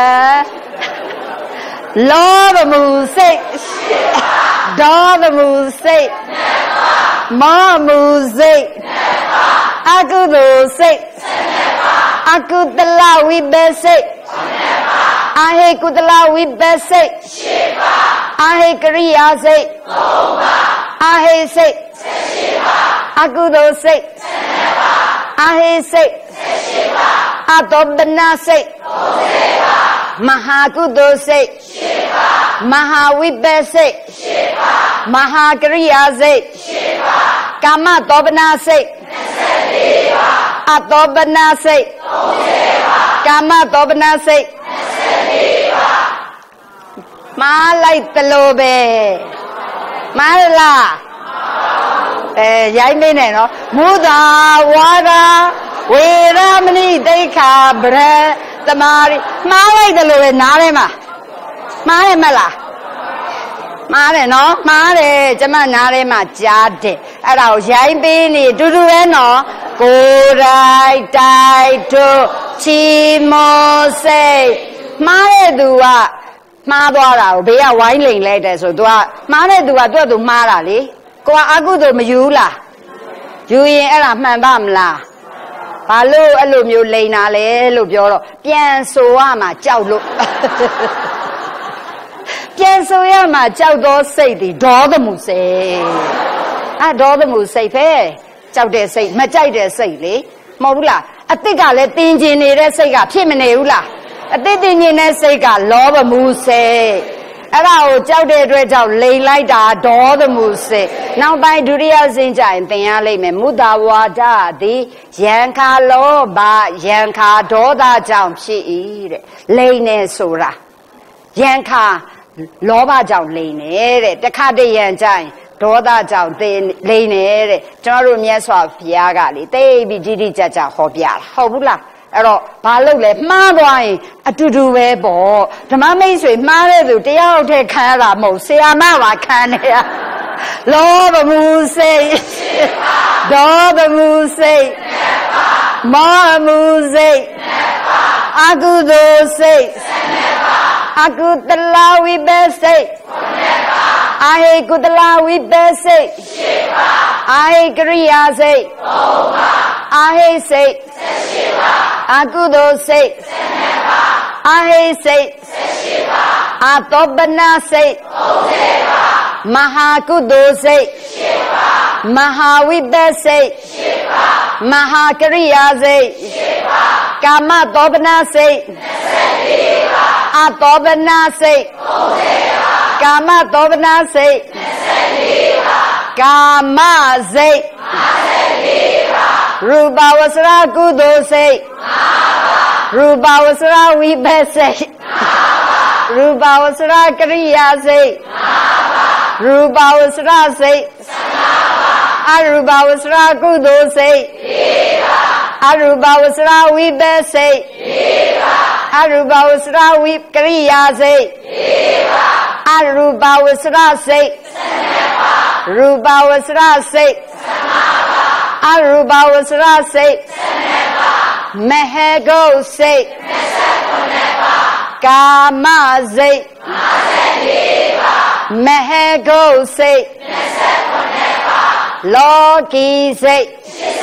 လောဘမှုစိတ်ဒေါသမှုစိတ်မောဟမှုစိတ်အကုသိုလ်စိတ်အကုသလဝိဘက်စိတ်အာဟိကုသလဝိဘက်စိတ်အာဟိကရိယာစိတ်အာဟိစိတ်အကုသိုလ်စိတ်အာဟိစိတ်အတောပနာစိတ်မဟာကုသိုလ်စိတ်မဟာဝိဘက်စိတ်မဟာကရိယာစိတ်ကာမတောပနာစိတ်အတောပနာစိတ်ကာမတောပနာစိတ်မာလိုက်တလို့ပဲမာလားအဲရိုင်းမင်းနဲ့နော်မုသာဝါဒဝေရမဏိတိခာဗရသမာရိမာလိုက်တလို့ပဲနားထဲမှာမားတယ်မလားမားတယ်နော်မားတယ်ကျမနားထဲမှာကြားတယ်အဲ့ဒါကိုရိုင်းပေးနေတူတူပဲနော်ကိုယ်တိုင်တိုက်တို့ချီမောစိတ်မှားတဲ့သူကမှားသွားတာကိုဘေးကဝိုင်းလိန်လိုက်တယ်ဆိုသူကမှားတဲ့သူကသူ့အတူမှားတာလေကိုကအကုသိုလ်မယူလားယူရင်အဲ့ဒါမှန်ပါမလားဘာလို့အဲ့လိုမျိုးလိန်တာလဲလို့ပြောတော့ပြန်ဆိုရမှာကြောက်လို့ပြန်ဆိုရမှာကြောက်သောစိတ်ဒီဒေါသမှုစိတ်အဲဒေါသမှုစိတ်ပဲကြောက်တဲ့စိတ်မကြိုက်တဲ့စိတ်လေမဟုတ်ဘူးလားအတိတ်ကလည်းတင်းကျင်နေတဲ့စိတ်ကဖြစ်မနေဘူးလားအတိတ်တင်းကျင်တဲ့စိတ်ကလောဘမှုစိတ်အဲ့ဒါကိုကြောက်တဲ့အတွက်ကြောင့်လိန်လိုက်တာဒေါသမှုစိတ်နောက်ပိုင်းဒုတိယဆင့်ကြရင်သင်ရလိမ့်မယ်မုဒ္ဒဝါဒသည်ယံခါလောဘယံခါဒေါသကြောင့်ဖြစ်၏တဲ့လိန်နေဆိုတာယံခါလောဘကြောင့်လိန်နေတဲ့တခါတည်းယံကြရင်ဒေါသကြောင့်သိလိန်နေတဲ့ကျွန်တော်တို့မြတ်စွာဘုရားကလေတိတ်ပြီးတိတိကျကျဟောပြတာဟုတ်ဘူးလားအဲ့တော့ဘာလုပ်လဲမှားသွားရင်အတူတူပဲပေါ့ဓမ္မမိတ်ဆွေမှားတဲ့သူတယောက်တည်းခံရတာမဟုတ်ဆရာမပါခံနေရလောဘမှုစိတ်ဒေါသမှုစိတ်မောဟမှုစိတ်အကုသိုလ်စိတ်အကုသလဝိပဿစိတ်အာဟိကုသလဝိပဿစိတ်အာဟိကရိယာစိတ်အာဟိစိတ်အကုသိုလ်စိတ်အာဟိစိတ်အတောပနာစိတ်မဟာကုသိုလ်စိတ်မဟာဝိပဿစိတ်မဟာကရိယာစိတ်ကာမတောပနာစိတ်အတောပနာစိတ်ကာမတောပနာစိတ်ကာမစိတ်ရူပဝဆရာကုသိုလ်စိတ်ရူပဝဆရာဝိပဿစိတ်ရူပဝဆရာကရိယာစိတ်ရူပဝဆရာစိတ်အရူပဝဆရာကုသိုလ်စိတ်အရူပဝဆရာဝိပဿစိတ်အရူပဝဆရာဝိကရိယာစိတ်အရူပဝဆရာစိတ်ရူပဝဆရာစိတ်အရူပဝဆရာစိတ်မဟေဂုတ်စိတ်ကာမစိတ်မဟေဂုတ်စိတ်လောကီစိတ်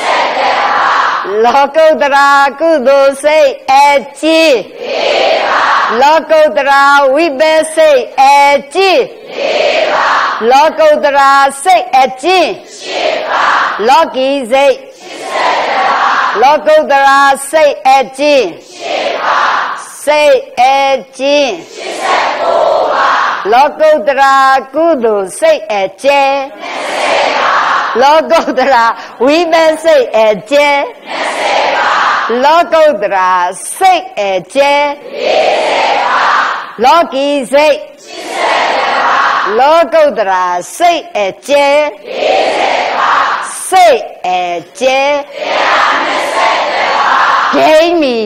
လောကုတ္တရာကုသိုလ်စိတ်အကျိလောကုတ္တရာဝိပဿစိတ်အကျိလောကုတ္တရာစိတ်အကျိလောကီစိတ်လောကုတ္တရာစိတ်အကျိစိတ်အကျိလောကုတ္တရာကုသိုလ်စိတ်အကျိလောကုတ္တရာဝိပဿစိတ်အကျိလောကုတ္တရာစိတ်အကျိလောကီစိတ်လောကုတ္တရာစိတ်အကျိစိတ်အကျိဂိမ်းမီ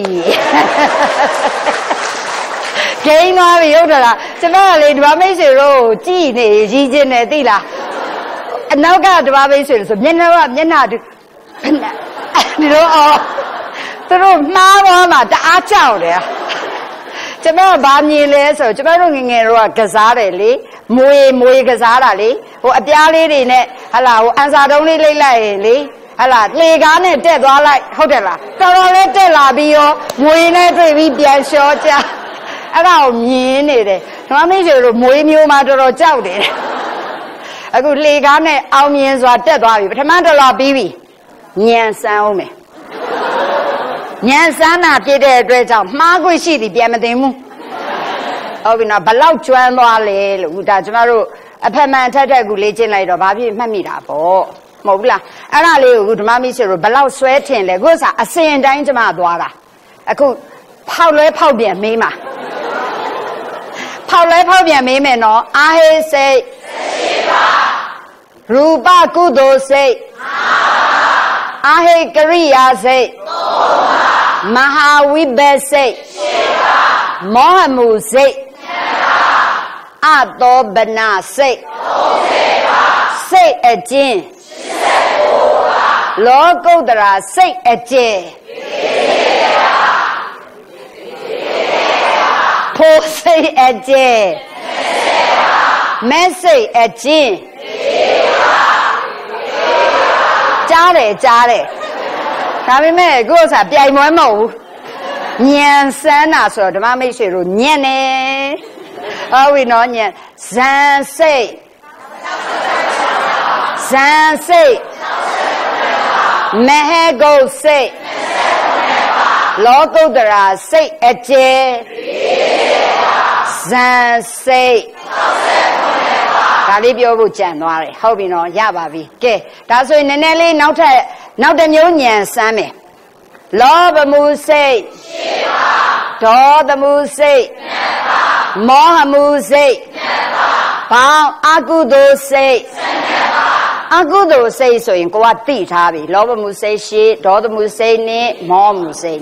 ဂိမ်းသွားပြီဟုတ်တယ်လားကျွန်တော်ကလေဓမ္မမိတ်ဆွေတို့ကြည်နေရည်ချင်းနေသိလားအနောက်ကဓမ္မမိတ်ဆွေတို့ဆိုမျက်နှာကမျက်နှာတူဒီလိုအော်သူတို့မှားသွားမှတအားကြောက်တယ်ကျွန်တော်ဗာမြင်လဲဆိုကျွန်တော်တို့ငငယ်တော့ကစားတယ်လေမွေမွေကစားတာလေဟိုအပြားလေးတွေနဲ့ဟလာဟိုအန်စာတုံးလေးလိမ့်လိုက်ရင်လေဟလာလေကားနဲ့တက်သွားလိုက်ဟုတ်တယ်လားတော်တော်လေးတက်လာပြီးရောမွေနဲ့တွေ့ပြီးပြန်လျှောကြအဲ့ဒါကိုမြင်နေတယ်ဓမ္မမိတ်ဆွေတို့မွေမျိုးမှာတော်တော်ကြောက်တယ်အခုလေကားနဲ့အောင်မြင်စွာတက်သွားပြီပထမတော်လာပြီးပြီညံစမ်းအောင်မယ်ညံစမ်းတာပြည့်တဲ့အတွက်ကြောင့်မှားခွင့်ရှိသည်ပြန်မသိဘူးဟုတ်ပြီနော်ဘလောက်ကျွမ်းသွားလဲလို့ဒါကျမတို့အဖက်မှန်ထက်ထက်ကူလေ့ကျင့်လိုက်တော့ဘာဖြစ်မှတ်မိတာပေါ့မဟုတ်ဘူးလားအဲ့ဒါလေးကိုဓမ္မမိတ်ဆွေတို့ဘလောက်ဆွဲထင်လဲကိုယ်စားအစဉ်တိုင်းကျမသွားတာအခုဖောက်လဲဖောက်ပြန်မေးမှာဖောက်လဲဖောက်ပြန်မေးမယ်နော်အာဟိစိတ်ရူပကုသိုလ်စိတ်အာဟိကရိယာစိတ်မဟာဝိပဿစိတ်မောဟမှုစိတ်အတောပနာစိတ်စိတ်အကျဉ်လောကုတ္တရာစိတ်အကျဉ်ဖို့စိတ်အကျဉ်မဲ့စိတ်အကျဉ်ကြားတယ်ကြားတယ်ဒါပေမဲ့ကိုယ်ဥစ္စာပြိုင်ပွဲမဟုတ်ဘူးညံစမ်းတာဆိုတော့ဓမ္မမိတ်ဆွေတို့ညံ့နေဟုတ်ပြီနော်ညံ့ဇန်စိတ်ဇန်စိတ်မဟေဂုတ်စိတ်လောကုတ္တရာစိတ်အကျယ်ဇန်စိတ်ဒါလေးပြောဖို့ကြံသွားတယ်ဟုတ်ပြီနော်ရပါပြီကဲဒါဆိုရင်နည်းနည်းလေးနောက်ထပ်နောက်တစ်မျိုးညံစမ်းမယ်လောဘမှုစိတ်ဒေါသမှုစိတ်မောဟမှုစိတ်ဘောင်းအကုသိုလ်စိတ်အကုသိုလ်စိတ်ဆိုရင်ကိုကတိထားပြီလောဘမှုစိတ်ရှိဒေါသမှုစိတ်နဲ့မောဟမှုစိတ်နဲ့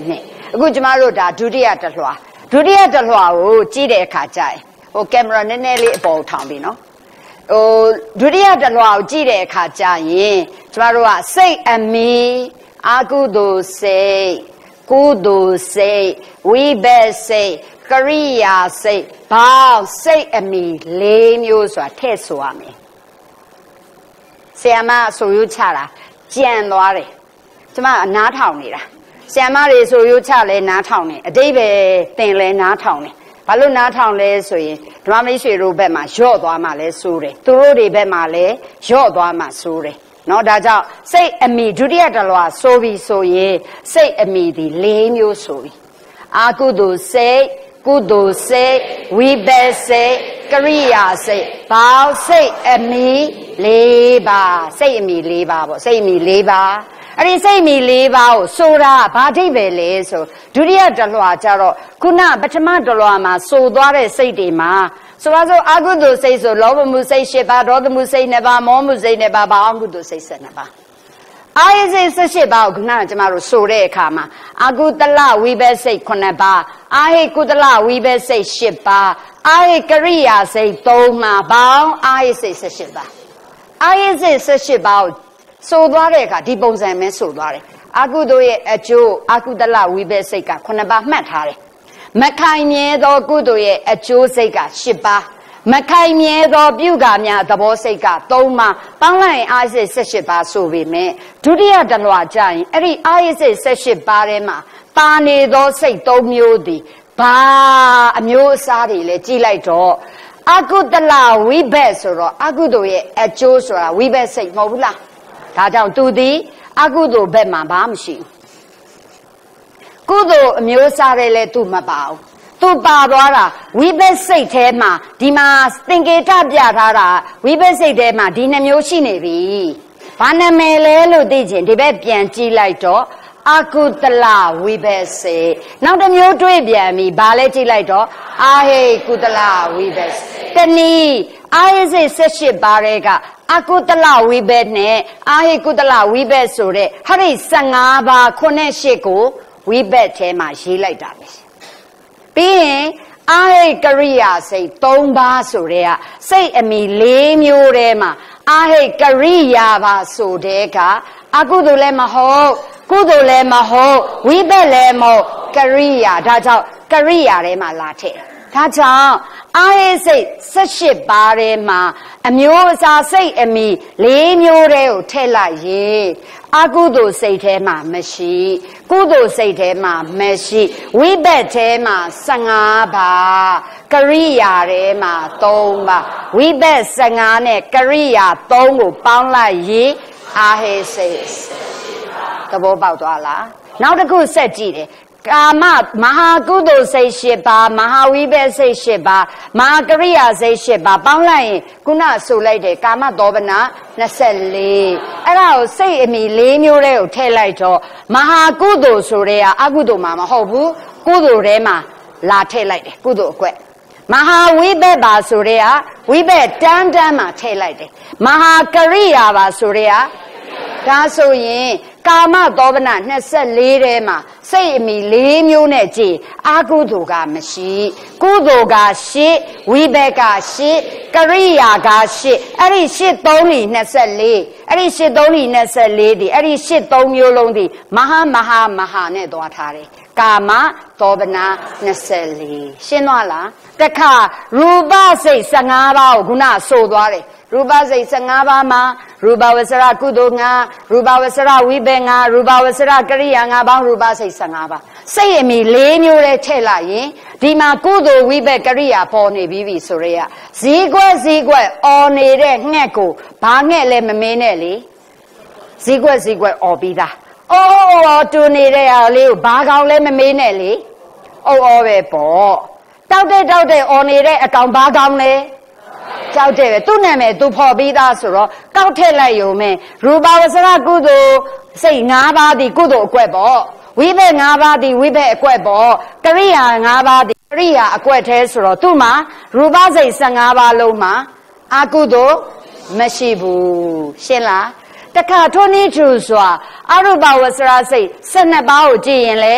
အခုကျမတို့ဒါဒုတိယတစ်လွှာဒုတိယတစ်လွှာကိုကြည့်တဲ့အခါကျရင်ဟိုကင်မရာနည်းနည်းလေးအပေါ်ထောင်ပြီးနော်ဟိုဒုတိယတစ်လွှာကိုကြည့်တဲ့အခါကျရင်ကျမတို့ကစိတ်အမီအကုသိုလ်စိတ်ကုသိုလ်စိတ်ဝိဘက်စိတ်ကရိယာစိတ်ဘောင်းစိတ်အမီလေးမျိုးဆိုတာထည့်ဆိုရမယ်ဆရာမဆိုရွချတာကြံသွားတယ်ကျမအနားထောင်နေတာဆရာမတွေဆိုရွချလဲနားထောင်နေအတိတ်ပဲသင်လဲနားထောင်နေဘာလို့နားထောင်လဲဆိုရင်ဓမ္မမိတ်ဆွေတို့ဘက်မှာညော့သွားမှလဲစိုးတယ်သူတို့တွေဘက်မှာလဲညော့သွားမှစိုးတယ်နော်ဒါကြောင့်စိတ်အမီဒုတိယတလွာစိုးပြီဆိုရင်စိတ်အမီဒီလေးမျိုးဆိုပြီအာကုသိုလ်စိတ်ကုသိုလ်စိတ်ဝိဘက်စိတ်ကရိယာစိတ်ဘောင်းစိတ်အမီလေးပါစိတ်အမီလေးပါပေါ့စိတ်အမီလေးပါအဲ့ဒီစိတ်အမီလေးပါကိုဆိုတာဘာအဓိပ္ပာယ်လဲဆိုဒုတိယတလွာကျတော့ခုနပထမတလွာမှာဆိုသွားတဲ့စိတ်တွေမှာဆိုပါစို့အကုသိုလ်စိတ်ဆိုလောဘမှုစိတ်၈ပါးဒေါသမှုစိတ်၂ပါးမောမှုစိတ်၂ပါးဘာအကုသိုလ်စိတ်၁၂ပါးအာယစိတ်၁၈ပါးကိုခုနကကျမတို့ဆိုတဲ့အခါမှာအကုသလဝိဘက်စိတ်၉ပါးအာဟိကုသလဝိဘက်စိတ်၈ပါးအာဟိကရိယာစိတ်၃ပါးဘောင်းအာဟိစိတ်၁၈ပါးအာဟိစိတ်၁၈ပါးကိုဆိုသွားတဲ့အခါဒီပုံစံမျိုးဆိုသွားတယ်အကုသိုလ်ရဲ့အကျိုးအကုသလဝိဘက်စိတ်က၉ပါးမှတ်ထားတယ်မခိုင်မြဲသောကုသိုလ်ရဲ့အကျိုးစိတ်က၈ပါးမခိုင်မြဲသောပြုကာများသဘောစိတ်က၃ပါးပေါင်းလိုက်ရင်အာယစိတ်၁၈ပါးဆိုပေမဲ့ဒုတိယတလွာကျရင်အဲ့ဒီအာယစိတ်၁၈ပါးထဲမှာပါနေသောစိတ်၃မျိုးသည်ဘာအမျိုးအစားတွေလဲကြည့်လိုက်တော့အကုသလဝိဘက်ဆိုတော့အကုသိုလ်ရဲ့အကျိုးဆိုတာဝိဘက်စိတ်မဟုတ်ဘူးလားဒါကြောင့်သူသည်အကုသိုလ်ဘက်မှာဘာမှမရှိဘူးကုသိုလ်အမျိုးအစားတွေလည်းသူမပါဘူးသူပါသွားတာဝိဘက်စိတ်ထဲမှာဒီမှာသင်္ကေတပြထားတာဝိဘက်စိတ်ထဲမှာဒီနှမျိုးရှိနေပြီဘာနာမည်လဲလို့သိချင်ဒီဘက်ပြန်ကြည့်လိုက်တော့အကုသလဝိဘက်စိတ်နောက်တစ်မျိုးတွေးပြန်ပြီဘာလဲကြည့်လိုက်တော့အာဟိကုသလဝိဘက်တနည်းအာဟိစိတ်၁၈ပါးတွေကအကုသလဝိဘက်နဲ့အာဟိကုသလဝိဘက်ဆိုတဲ့ဟာဒီ၁၅ပါးခုနှစ်ရှစ်ကိုဝိဘက်ထဲမှာရေးလိုက်တာပဲပြီးရင်အာဟိကရိယာစိတ်၃ပါးဆိုတဲ့ကစိတ်အမီ၄မျိုးထဲမှာအာဟိကရိယာပါဆိုတဲ့ကအကုသိုလ်လည်းမဟုတ်ကုသိုလ်လည်းမဟုတ်ဝိဘက်လည်းမဟုတ်ကရိယာဒါကြောင့်ကရိယာထဲမှာလာထည့်ဒါကြောင့်အာဟိစိတ်၁၈ပါးထဲမှာအမျိုးအစားစိတ်အမီ၄မျိုးထဲကိုထည့်လိုက်ရင်အကုသိုလ်စိတ်ထဲမှာမရှိကုသိုလ်စိတ်ထဲမှာမရှိဝိဘက်ထဲမှာ၁၅ပါးကရိယာထဲမှာ၃ပါးဝိဘက်၁၅နဲ့ကရိယာ၃ကိုပေါင်းလိုက်ရင်အာဟိစိတ်သဘောပေါက်သွားလားနောက်တစ်ခုဆက်ကြည့်တယ်ကာမမဟာကုသိုလ်စိတ်၈ပါးမဟာဝိဘက်စိတ်၈ပါးမဟာကရိယာစိတ်၈ပါးပေါင်းလိုက်ရင်ခုနဆိုလိုက်တယ်ကာမသောဘနာ၂၄အဲ့ဒါကိုစိတ်အမီ၄မျိုးတည်းကိုထည့်လိုက်တော့မဟာကုသိုလ်ဆိုတဲ့ကအကုသိုလ်မှာမဟုတ်ဘူးကုသိုလ်ထဲမှာလာထည့်လိုက်တယ်ကုသိုလ်အကွက်မဟာဝိဘက်ပါဆိုတဲ့ကဝိဘက်တန်းတန်းမှာထည့်လိုက်တယ်မဟာကရိယာပါဆိုတဲ့ကဒါဆိုရင်ကာမသောဘနာ၂၄ထဲမှာစိတ်အမီ၄မျိုးနဲ့ကြည်အာကုသိုလ်ကမရှိကုသိုလ်က၈ဝိဘက်က၈ကရိယာက၈အဲ့ဒီ၈သုံးလီ၂၄အဲ့ဒီ၈သုံးလီ၂၄ဒီအဲ့ဒီ၈သုံးမျိုးလုံးဒီမဟာမဟာမဟာနဲ့သွားထားတယ်ကာမသောဘနာ၂၄ရှင်းသွားလားတခါရူပစိတ်၁၅ပါးကိုခုနဆိုသွားတယ်ရူပစိတ်၁၅ပါးမှာရူပဝဆရကုသိုလ်၅ရူပဝဆရဝိဘက်၅ရူပဝဆရကရိယာ၅ပေါင်းရူပစိတ်၁၅ပါးစိတ်အမီ၄မျိုးတည်းထည့်လိုက်ရင်ဒီမှာကုသိုလ်ဝိဘက်ကရိယာပေါ်နေပြီးပြီဆိုရဲကဇီးကွက်ဇီးကွက်အော်နေတဲ့ငှက်ကိုဘာငှက်လဲမမင်းနဲ့လေဇီးကွက်ဇီးကွက်အော်ပြီးသားအော်အော်တူနေတဲ့ဟာလေးကိုဘာကောင်လဲမမေးနဲ့လေအော်အော်ပဲပေါ့တောက်တဲ့တောက်တဲ့အော်နေတဲ့အကောင်ဘာကောင်လဲကြောက်တယ်ပဲသူ့နာမည်သူဖော်ပြီးသားဆိုတော့ကောက်ထည့်လိုက်ရုံနဲ့ရူပဝဆရကုသိုလ်စိတ်၅ပါးဒီကုသိုလ်အကွက်ပေါ့ဝိဘက်၅ပါးဒီဝိဘက်အကွက်ပေါ့ကရိယာ၅ပါးဒီကရိယာအကွက်သေးဆိုတော့သူ့မှာရူပစိတ်၁၅ပါးလုံးမှာအကုသိုလ်မရှိဘူးရှင်းလားတခါထိုနည်းထူစွာအရူပဝဆရာစိတ်၁၂ပါးကိုကြည့်ရင်လေ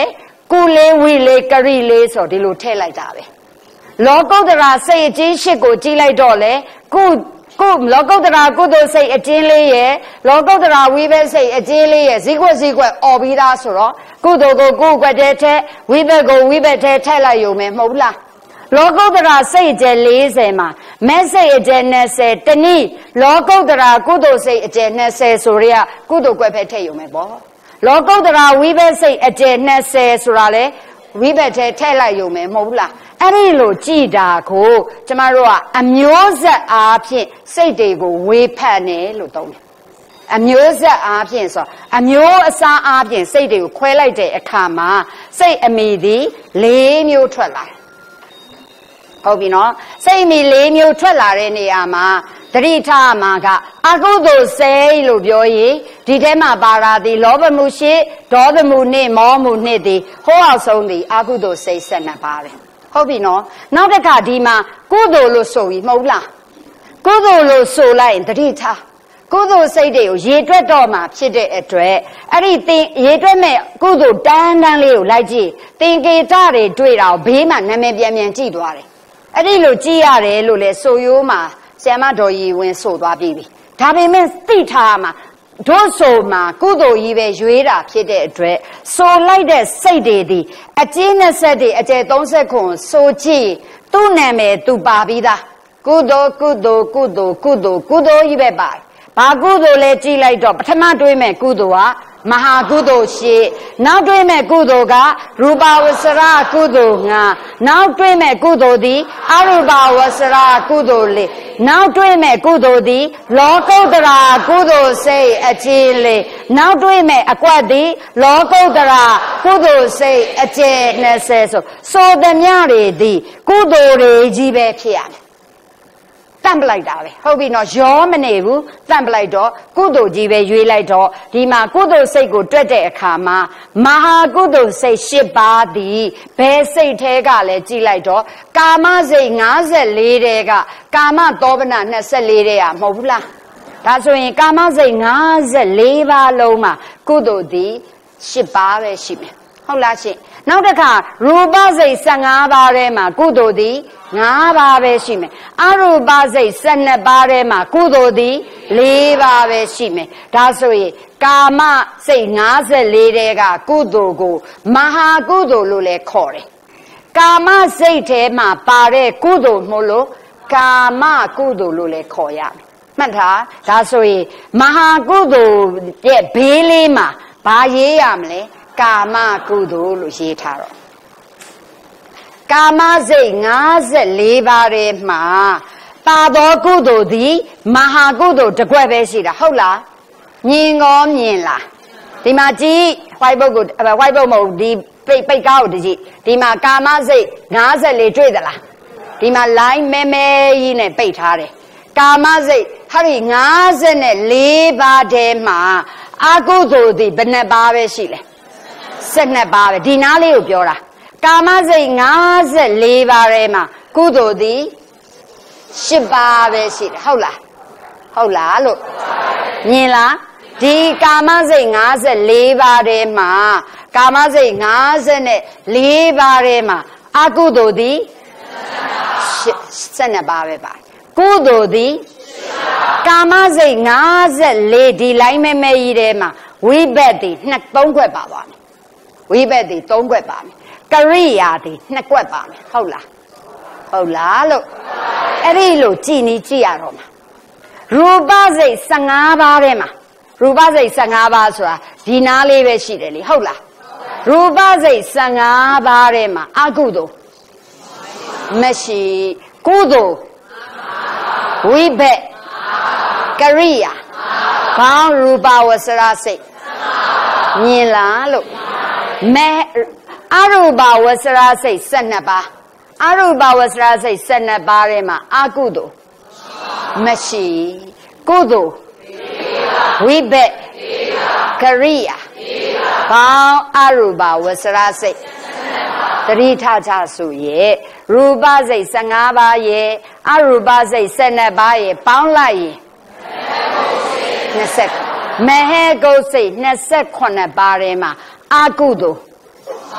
ကုလေးဝီလေးကရီလေးဆိုဒီလိုထည့်လိုက်တာပဲလောကုတ္တရာစိတ်အချင်းရှစ်ကိုကြည့်လိုက်တော့လေကုကုလောကုတ္တရာကုသိုလ်စိတ်အချင်းလေးရဲ့လောကုတ္တရာဝိဘက်စိတ်အချင်းလေးရဲ့ဇိကွက်ဇိကွက်អော်ပြီးသားဆိုတော့ကုသိုလ်ကိုကုကွက်တဲ့ထဲဝိဘက်ကိုဝိဘက်ထဲထည့်လိုက်ရုံပဲမဟုတ်ဘူးလားလောကုတ္တရာစိတ်အကျယ်၄၀မှာမဲ့စိတ်အကျယ်၂၀တနည်းလောကုတ္တရာကုသိုလ်စိတ်အကျယ်၂၀ဆိုရကုသိုလ်ကွက်ပဲထည့်ရုံပဲပေါ့လောကုတ္တရာဝိဘက်စိတ်အကျယ်၂၀ဆိုတာလေဝိဘက်ထဲထည့်လိုက်ရုံပဲမဟုတ်ဘူးလားအဲ့ဒီလိုကြည်တာကိုကျမတို့ကအမျိုးဆက်အားဖြင့်စိတ်တွေကိုဝေဖန်တယ်လို့သုံးတယ်အမျိုးဆက်အားဖြင့်ဆိုအမျိုးအစားအားဖြင့်စိတ်တွေကိုခွဲလိုက်တဲ့အခါမှာစိတ်အမိသည်၄မျိုးထွက်လာတယ်ဟုတ်ပြီနော်စိတ်အမိ၄မျိုးထွက်လာတဲ့နေရာမှာတတိထားမှာကအကုသိုလ်စိတ်လို့ပြောရင်ဒီထဲမှာပါရာသည်လောဘမှုရှိဒေါသမှုနှင့်မောမှုနှင့်သည်ဟောအောင်ဆုံးသည်အကုသိုလ်စိတ်၁၂ပါးပဲဟုတ်ပြီနော်နောက်တစ်ခါဒီမှာကုသိုလ်လို့ဆိုပြီးမဟုတ်လားကုသိုလ်လို့ဆိုလိုက်ရင်တတိထားကုသိုလ်စိတ်တွေကိုရေတွက်တော့မှဖြစ်တဲ့အတွက်အဲ့ဒီသင်ရေတွက်မဲ့ကုသိုလ်တန်းတန်းလေးကိုလိုက်ကြည့်သင်္ကေတတွေတွေ့တာဘေးမှာနာမည်ပြန်ပြန်ကြည့်သွားတယ်အဲ့ဒီလိုကြည့်ရတယ်လို့လေဆိုရိုးမှာဆရာမတော်ကြီးဝင်ဆိုသွားပြီဒါပေမဲ့သိထားမှာတို့ဆိုမှာကုသိုလ်ကြီးပဲရွေးတာဖြစ်တဲ့အတွက်ဆိုလိုက်တဲ့စိတ်တွေဒီအကျဉ်း၂၀တွေအကျယ်၃၀ခွန်ဆိုကြည့်သူ့နာမည်သူပါပြီးသားကုသိုလ်ကုသိုလ်ကုသိုလ်ကုသိုလ်ကုသိုလ်ကြီးပဲပါတယ်ဘာကုသိုလ်လဲကြည့်လိုက်တော့ပထမတွေးမဲ့ကုသိုလ်ကမဟာကုသိုလ်ရှိနောက်တွေးမဲ့ကုသိုလ်ကရူပဝဆရာကုသိုလ်ငါနောက်တွေးမဲ့ကုသိုလ်သည်အရူပဝဆရာကုသိုလ်လေးနောက်တွေးမဲ့ကုသိုလ်သည်လောကုတ္တရာကုသိုလ်စိတ်အကျဉ်းလေးနောက်တွေးမဲ့အကွက်သည်လောကုတ္တရာကုသိုလ်စိတ်အကျဉ်း၂၀ဆိုဆိုသမျှတွေသည်ကုသိုလ်တွေကြီးပဲဖြစ်ရမယ်တန့်ပလိုက်တာပဲဟုတ်ပြီနော်ရောမနေဘူးတန့်ပလိုက်တော့ကုသိုလ်ကြီးပဲရွေးလိုက်တော့ဒီမှာကုသိုလ်စိတ်ကိုတွက်တဲ့အခါမှာမဟာကုသိုလ်စိတ်၈ပါးသည်ဘယ်စိတ်ထဲကလဲကြည့်လိုက်တော့ကာမစိတ်၅၄တဲကကာမသောဘနာ၂၄တဲရမဟုတ်ဘူးလားဒါဆိုရင်ကာမစိတ်၅၄ပါးလုံးမှာကုသိုလ်သည်၈ပါးပဲရှိမယ်ဟုတ်လားရှင်နောက်တစ်ခါရူပစိတ်၁၅ပါးထဲမှာကုသိုလ်သည်၅ပါးပဲရှိမယ်အရူပစိတ်၁၂ပါးထဲမှာကုသိုလ်သည်၄ပါးပဲရှိမယ်ဒါဆိုရင်ကာမစိတ်၅၄တဲကကုသိုလ်ကိုမဟာကုသိုလ်လို့လည်းခေါ်တယ်ကာမစိတ်ထဲမှာပါတဲ့ကုသိုလ်မို့လို့ကာမကုသိုလ်လို့လည်းခေါ်ရမယ်မှတ်ထားဒါဆိုရင်မဟာကုသိုလ်ရဲ့ဘေးလေးမှာဘာရေးရမလဲကာမကုသိုလ်လို့ရေးထားတော့ကာမစိတ်၅၄ပါးထဲမှာပါသောကုသိုလ်သည်မဟာကုသိုလ်တစ်ခွက်ပဲရှိတာဟုတ်လားမြင်ကောမြင်လားဒီမှာကြည့် white book ကို white book မဟုတ်ဒီပိတ်ပိတ်ကားကိုကြည့်ဒီမှာကာမစိတ်၅၄တွေ့သလားဒီမှာ line မဲမဲကြီးနဲ့ပိတ်ထားတယ်ကာမစိတ်ဟာဒီ၅၄ပါးထဲမှာအကုသိုလ်သည်ဘယ်နှပါးပဲရှိလဲ၁၂ပါးပဲဒီနားလေးကိုပြောတာကာမစိတ်၅၄ပါးထဲမှာကုသိုလ်သည်၈ပါးပဲရှိတယ်ဟုတ်လားဟုတ်လားလို့မြင်လားဒီကာမစိတ်၅၄ပါးထဲမှာကာမစိတ်၅၄ပါးထဲမှာအကုသိုလ်သည်၁၂ပါးပဲပါကုသိုလ်သည်ကာမစိတ်၅၄ဒီလိုင်းမဲမဲကြီးထဲမှာဝိဘက်သည်နှစ်သုံးခွက်ပါပါမယ်ဝိဘက်သည်သုံးခွက်ပါမယ်ကရိယာသည်နှစ်ခွက်ပါမယ်ဟုတ်လားဟုတ်လားလို့အဲ့ဒီလိုကြည်နီးကြည့်ရတော့မှာရူပစိတ်၁၅ပါးထဲမှာရူပစိတ်၁၅ပါးဆိုတာဒီနားလေးပဲရှိတယ်လေဟုတ်လားရူပစိတ်၁၅ပါးထဲမှာအကုသိုလ်မရှိကုသိုလ်ဝိဘက်ကရိယာဘောင်းရူပဝဆရာစိတ်မြင်လားလို့မဲအရူပဝဆရာစိတ်၁၂ပါးအရူပဝဆရာစိတ်၁၂ပါးထဲမှာအကုသိုလ်မရှိကုသိုလ်ဝိဘက်ကရိယာဘောင်းအရူပဝဆရာစိတ်တတိထချဆိုရဲ့ရူပစိတ်၁၅ပါးရဲ့အရူပစိတ်၁၂ပါးရဲ့ပေါင်းလိုက်ရင်၂၀မဟေကုတ်စိတ်၂၈ပါးထဲမှာအကုသိုလ်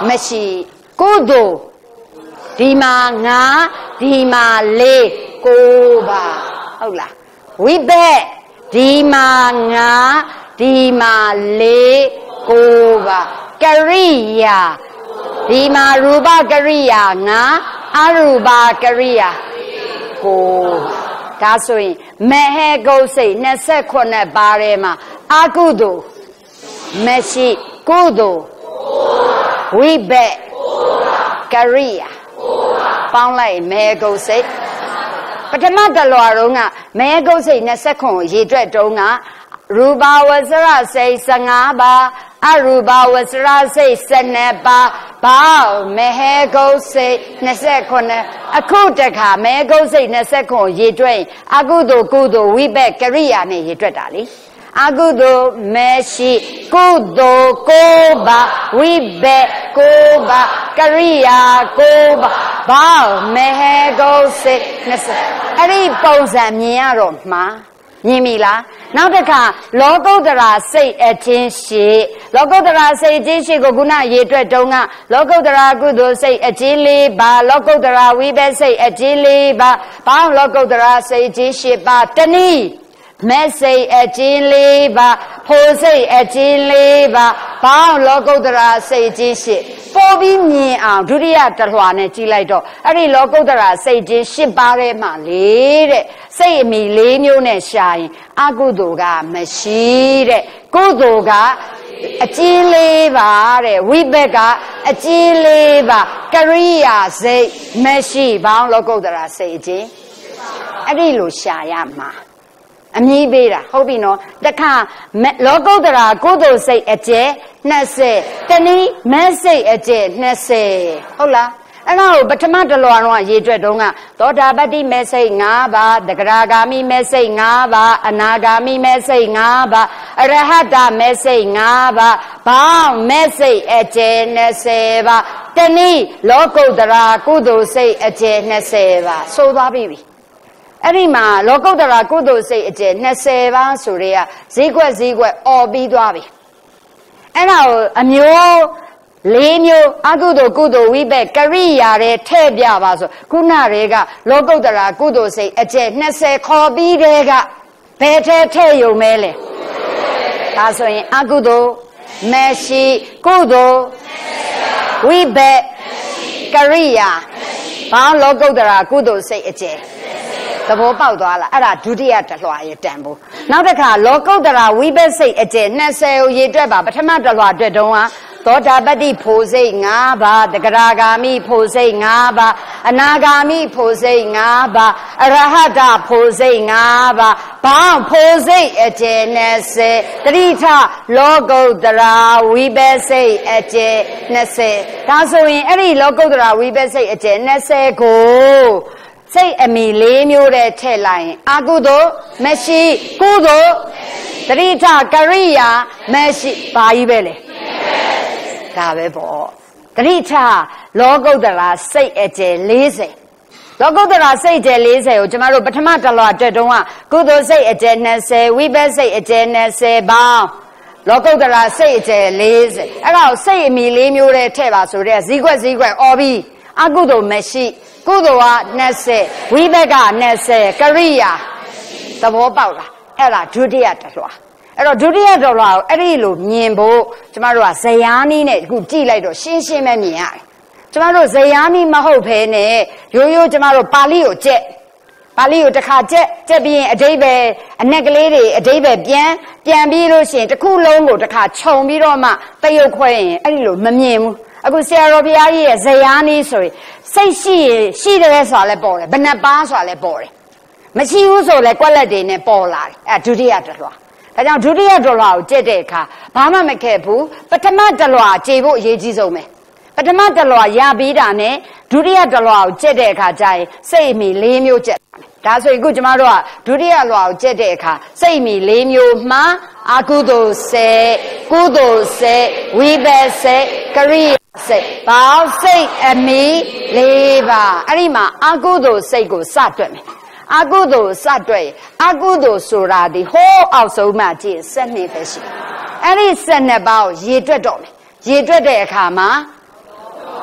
မရှိကုသိုလ်ဒီမှာငါဒီမှာလေးကိုပါဟုတ်လားဝိဘက်ဒီမှာငါဒီမှာလေးကိုပါကရိယာဒီမှာရူပကရိယာငါအရူပကရိယာကိုဒါဆိုရင်မဟေကုစိတ်twenty-eightပါးထဲမှာအကုသိုလ်မရှိကုသိုလ်ဝိဘက်ကရိယာပေါင်းလိုက်မဟေကုစိတ်ပထမတလွားတော့ကမဟေကုစိတ်twenty-nineကိုရေတွက်တုံးကရူပဝဆရစိတ်fifteenပါးအရူပဝဆရစိတ်twelveပါးဘောင်းမဟေကုစိတ်twenty-eightအခုတခါမဟေကုစိတ်twenty-nineရေတွက်အကုသိုလ်ကုသိုလ်ဝိဘက်ကရိယာနဲ့ရေတွက်တာလေအကုသိုလ်မရှိကုသိုလ်ကိုပါဝိဘက်ကိုပါကရိယာကိုပါဘောင်းမဟေကုစိတ်twenty-eightအဲ့ဒီပုံစံမြင်ရတော့မှာမြင်ပြီလားနောက်တစ်ခါလောကုတ္တရာစိတ်အချင်းရှိလောကုတ္တရာစိတ်အချင်းရှိကိုခုနရေတွက်တုံးကလောကုတ္တရာကုသိုလ်စိတ်အချင်းလေးပါလောကုတ္တရာဝိဘက်စိတ်အချင်းလေးပါဘောင်းလောကုတ္တရာစိတ်အချင်းရှိပါတနည်းမဲ့စိတ်အချင်းလေးပါဖိုးစိတ်အချင်းလေးပါဘောင်းလောကုတ္တရာစိတ်အချင်းရှိပေါ်ပြီးမြင်အောင်ဒုတိယတလွှာနဲ့ကြည့်လိုက်တော့အဲ့ဒီလောကုတ္တရာစိတ်ချင်းရှစ်ပါးထဲမှာလေတဲ့စိတ်အမိလေးမျိုးနဲ့ရှာရင်အကုသိုလ်ကမရှိတဲ့ကုသိုလ်ကအကျဉ်းလေးပါတဲ့ဝိဘက်ကအကျဉ်းလေးပါကရိယာစိတ်မရှိဘောင်းလောကုတ္တရာစိတ်အချင်းအဲ့ဒီလိုရှာရမှာအမြည်ပေးတာဟုတ်ပြီနော်တခါလောကုတ္တရာကုသိုလ်စိတ်အကျဲtwentyတနည်းမဲ့စိတ်အကျဲtwentyဟုတ်လားအဲ့ဒါကိုပထမတလွာတော့ရေတွက်တုံးကသောတာပတ္တိမဲ့စိတ်fiveပါးတဂရဂါမိမဲ့စိတ်fiveပါးအနာဂါမိမဲ့စိတ်fiveပါးအရဟတမဲ့စိတ်fiveပါးဘောင်းမဲ့စိတ်အကျဲtwentyပါးတနည်းလောကုတ္တရာကုသိုလ်စိတ်အကျဲtwentyပါးဆိုသွားပြီအဲ့ဒီမှာလောကုတ္တရာကုသိုလ်စိတ်အကျဲtwentyပါးဆိုရဲဈေးကွက်ဈေးကွက်អော်ပြီးသွားပြီအဲ့ဒါကိုအမျိုးလေးမျိုးအကုသိုလ်ကုသိုလ်ဝိဘက်ကရိယာတဲ့ထဲ့ပြပါဆိုခုနတွေကလောကုတ္တရာကုသိုလ်စိတ်အကျဲtwentyခေါ်ပြီးတဲ့ကဘယ်ထဲထဲ့ယုံမဲလဲဒါဆိုရင်အကုသိုလ်မရှိကုသိုလ်ဝိဘက်ကရိယာဘာလောကုတ္တရာကုသိုလ်စိတ်အကျဲသဘောပေါက်သွားလားအဲ့ဒါဒုတိယတလွှာရဲ့တန်ဖို့နောက်တစ်ခါလောကုတ္တရာဝိဘက်စိတ်အကျဲtwentyကိုရေတွက်ပါပထမတလွှာအတွက်တုံးကသောတာပတ္တိဖို့စိတ်fiveပါးတဂရဂါမိဖို့စိတ်fiveပါးအနာဂါမိဖို့စိတ်fiveပါးအရဟတဖို့စိတ်fiveပါးဘောင်းဖို့စိတ်အကျဲtwentyတတိထလောကုတ္တရာဝိဘက်စိတ်အကျဲtwentyဒါဆိုရင်အဲ့ဒီလောကုတ္တရာဝိဘက်စိတ်အကျဲtwentyကိုစိတ်အမိလေးမျိုးတဲ့ထည့်လိုက်ရင်အကုသိုလ်မရှိကုသိုလ်တတိထကရိယာမရှိဘာကြီးပဲလေဒါပဲပေါ့တတိထလောကုတ္တရာစိတ်အကျဲfortyလောကုတ္တရာစိတ်အကျဲfortyကိုကျမတို့ပထမတလွှာတက်တုံးကကုသိုလ်စိတ်အကျဲtwentyဝိဘက်စိတ်အကျဲtwentyပေါင်းလောကုတ္တရာစိတ်အကျဲfortyအဲ့ဒါကိုစိတ်အမိလေးမျိုးတဲ့ထည့်ပါဆိုတဲ့ဈေးကွက်ဈေးကွက်អော်ပြီးအကုသိုလ်မရှိကုသိုလ်ကtwentyဝိဘက်ကtwentyကရိယာသဘောပေါက်လားအဲ့ဒါဒုတိယတလွှာအဲ့တော့ဒုတိယတလွှာကိုအဲ့ဒီလိုမြင်ဖို့ကျမတို့ကဇယားနည်းနဲ့အခုကြည့်လိုက်တော့ရှင်းရှင်းပဲမြင်ရတယ်ကျမတို့ဇယားနည်းမဟုတ်ဘဲနဲ့ရိုးရိုးကျမတို့ပါဠိကိုကြက်ပါဠိကိုတစ်ခါကြက်ကြက်ပြီးရင်အဓိပ္ပာယ်အနက်ကလေးတွေအဓိပ္ပာယ်ပြန်ပြန်ပြီးလို့ရှိရင်တစ်ခုလုံးကိုတစ်ခါခြုံပြီးတော့မှတရုပ်ခွဲရင်အဲ့ဒီလိုမမြင်ဘူးအခုဆရာတော်ဘုရားကြီးရဲ့ဇယားနည်းဆိုရင်စိတ်ရှိရင်ရှိတယ်ဆိုတာလည်းပေါ်တယ်ဘဏ္ဍပါဆိုတာလည်းပေါ်တယ်မရှိဘူးဆိုလည်းကွက်လက်တွေနဲ့ပေါ်လာတယ်အဲဒုတိယတလွှာဒါကြောင့်ဒုတိယတလွှာကိုကြက်တဲ့အခါဘာမှမခဲ့ဘူးပထမတလွှာကြေဖို့အရေးကြီးဆုံးပဲပထမတလွှာရပြီးတာနဲ့ဒုတိယတလွှာကိုကြက်တဲ့အခါကျရင်စိတ်အမိ၄မျိုးကြက်ဒါဆိုရင်အခုကျမတို့ကဒုတိယလွှာကိုကြက်တဲ့အခါစိတ်အမိ၄မျိုးမှာအကုသိုလ်စိတ်ကုသိုလ်စိတ်ဝိဘက်စိတ်ကရိယာစိတ်ဘောင်းစိတ်အမိ၄ပါးအဲ့ဒီမှာအကုသိုလ်စိတ်ကိုစတွက်မယ်အကုသိုလ်စတွက်အကုသိုလ်ဆိုတာဒီဟိုးအောက်ဆုံးမှကြည့်twelveပဲရှိအဲ့ဒီtwelveပါးကိုရေတွက်တော့မယ်ရေတွက်တဲ့အခါမှာ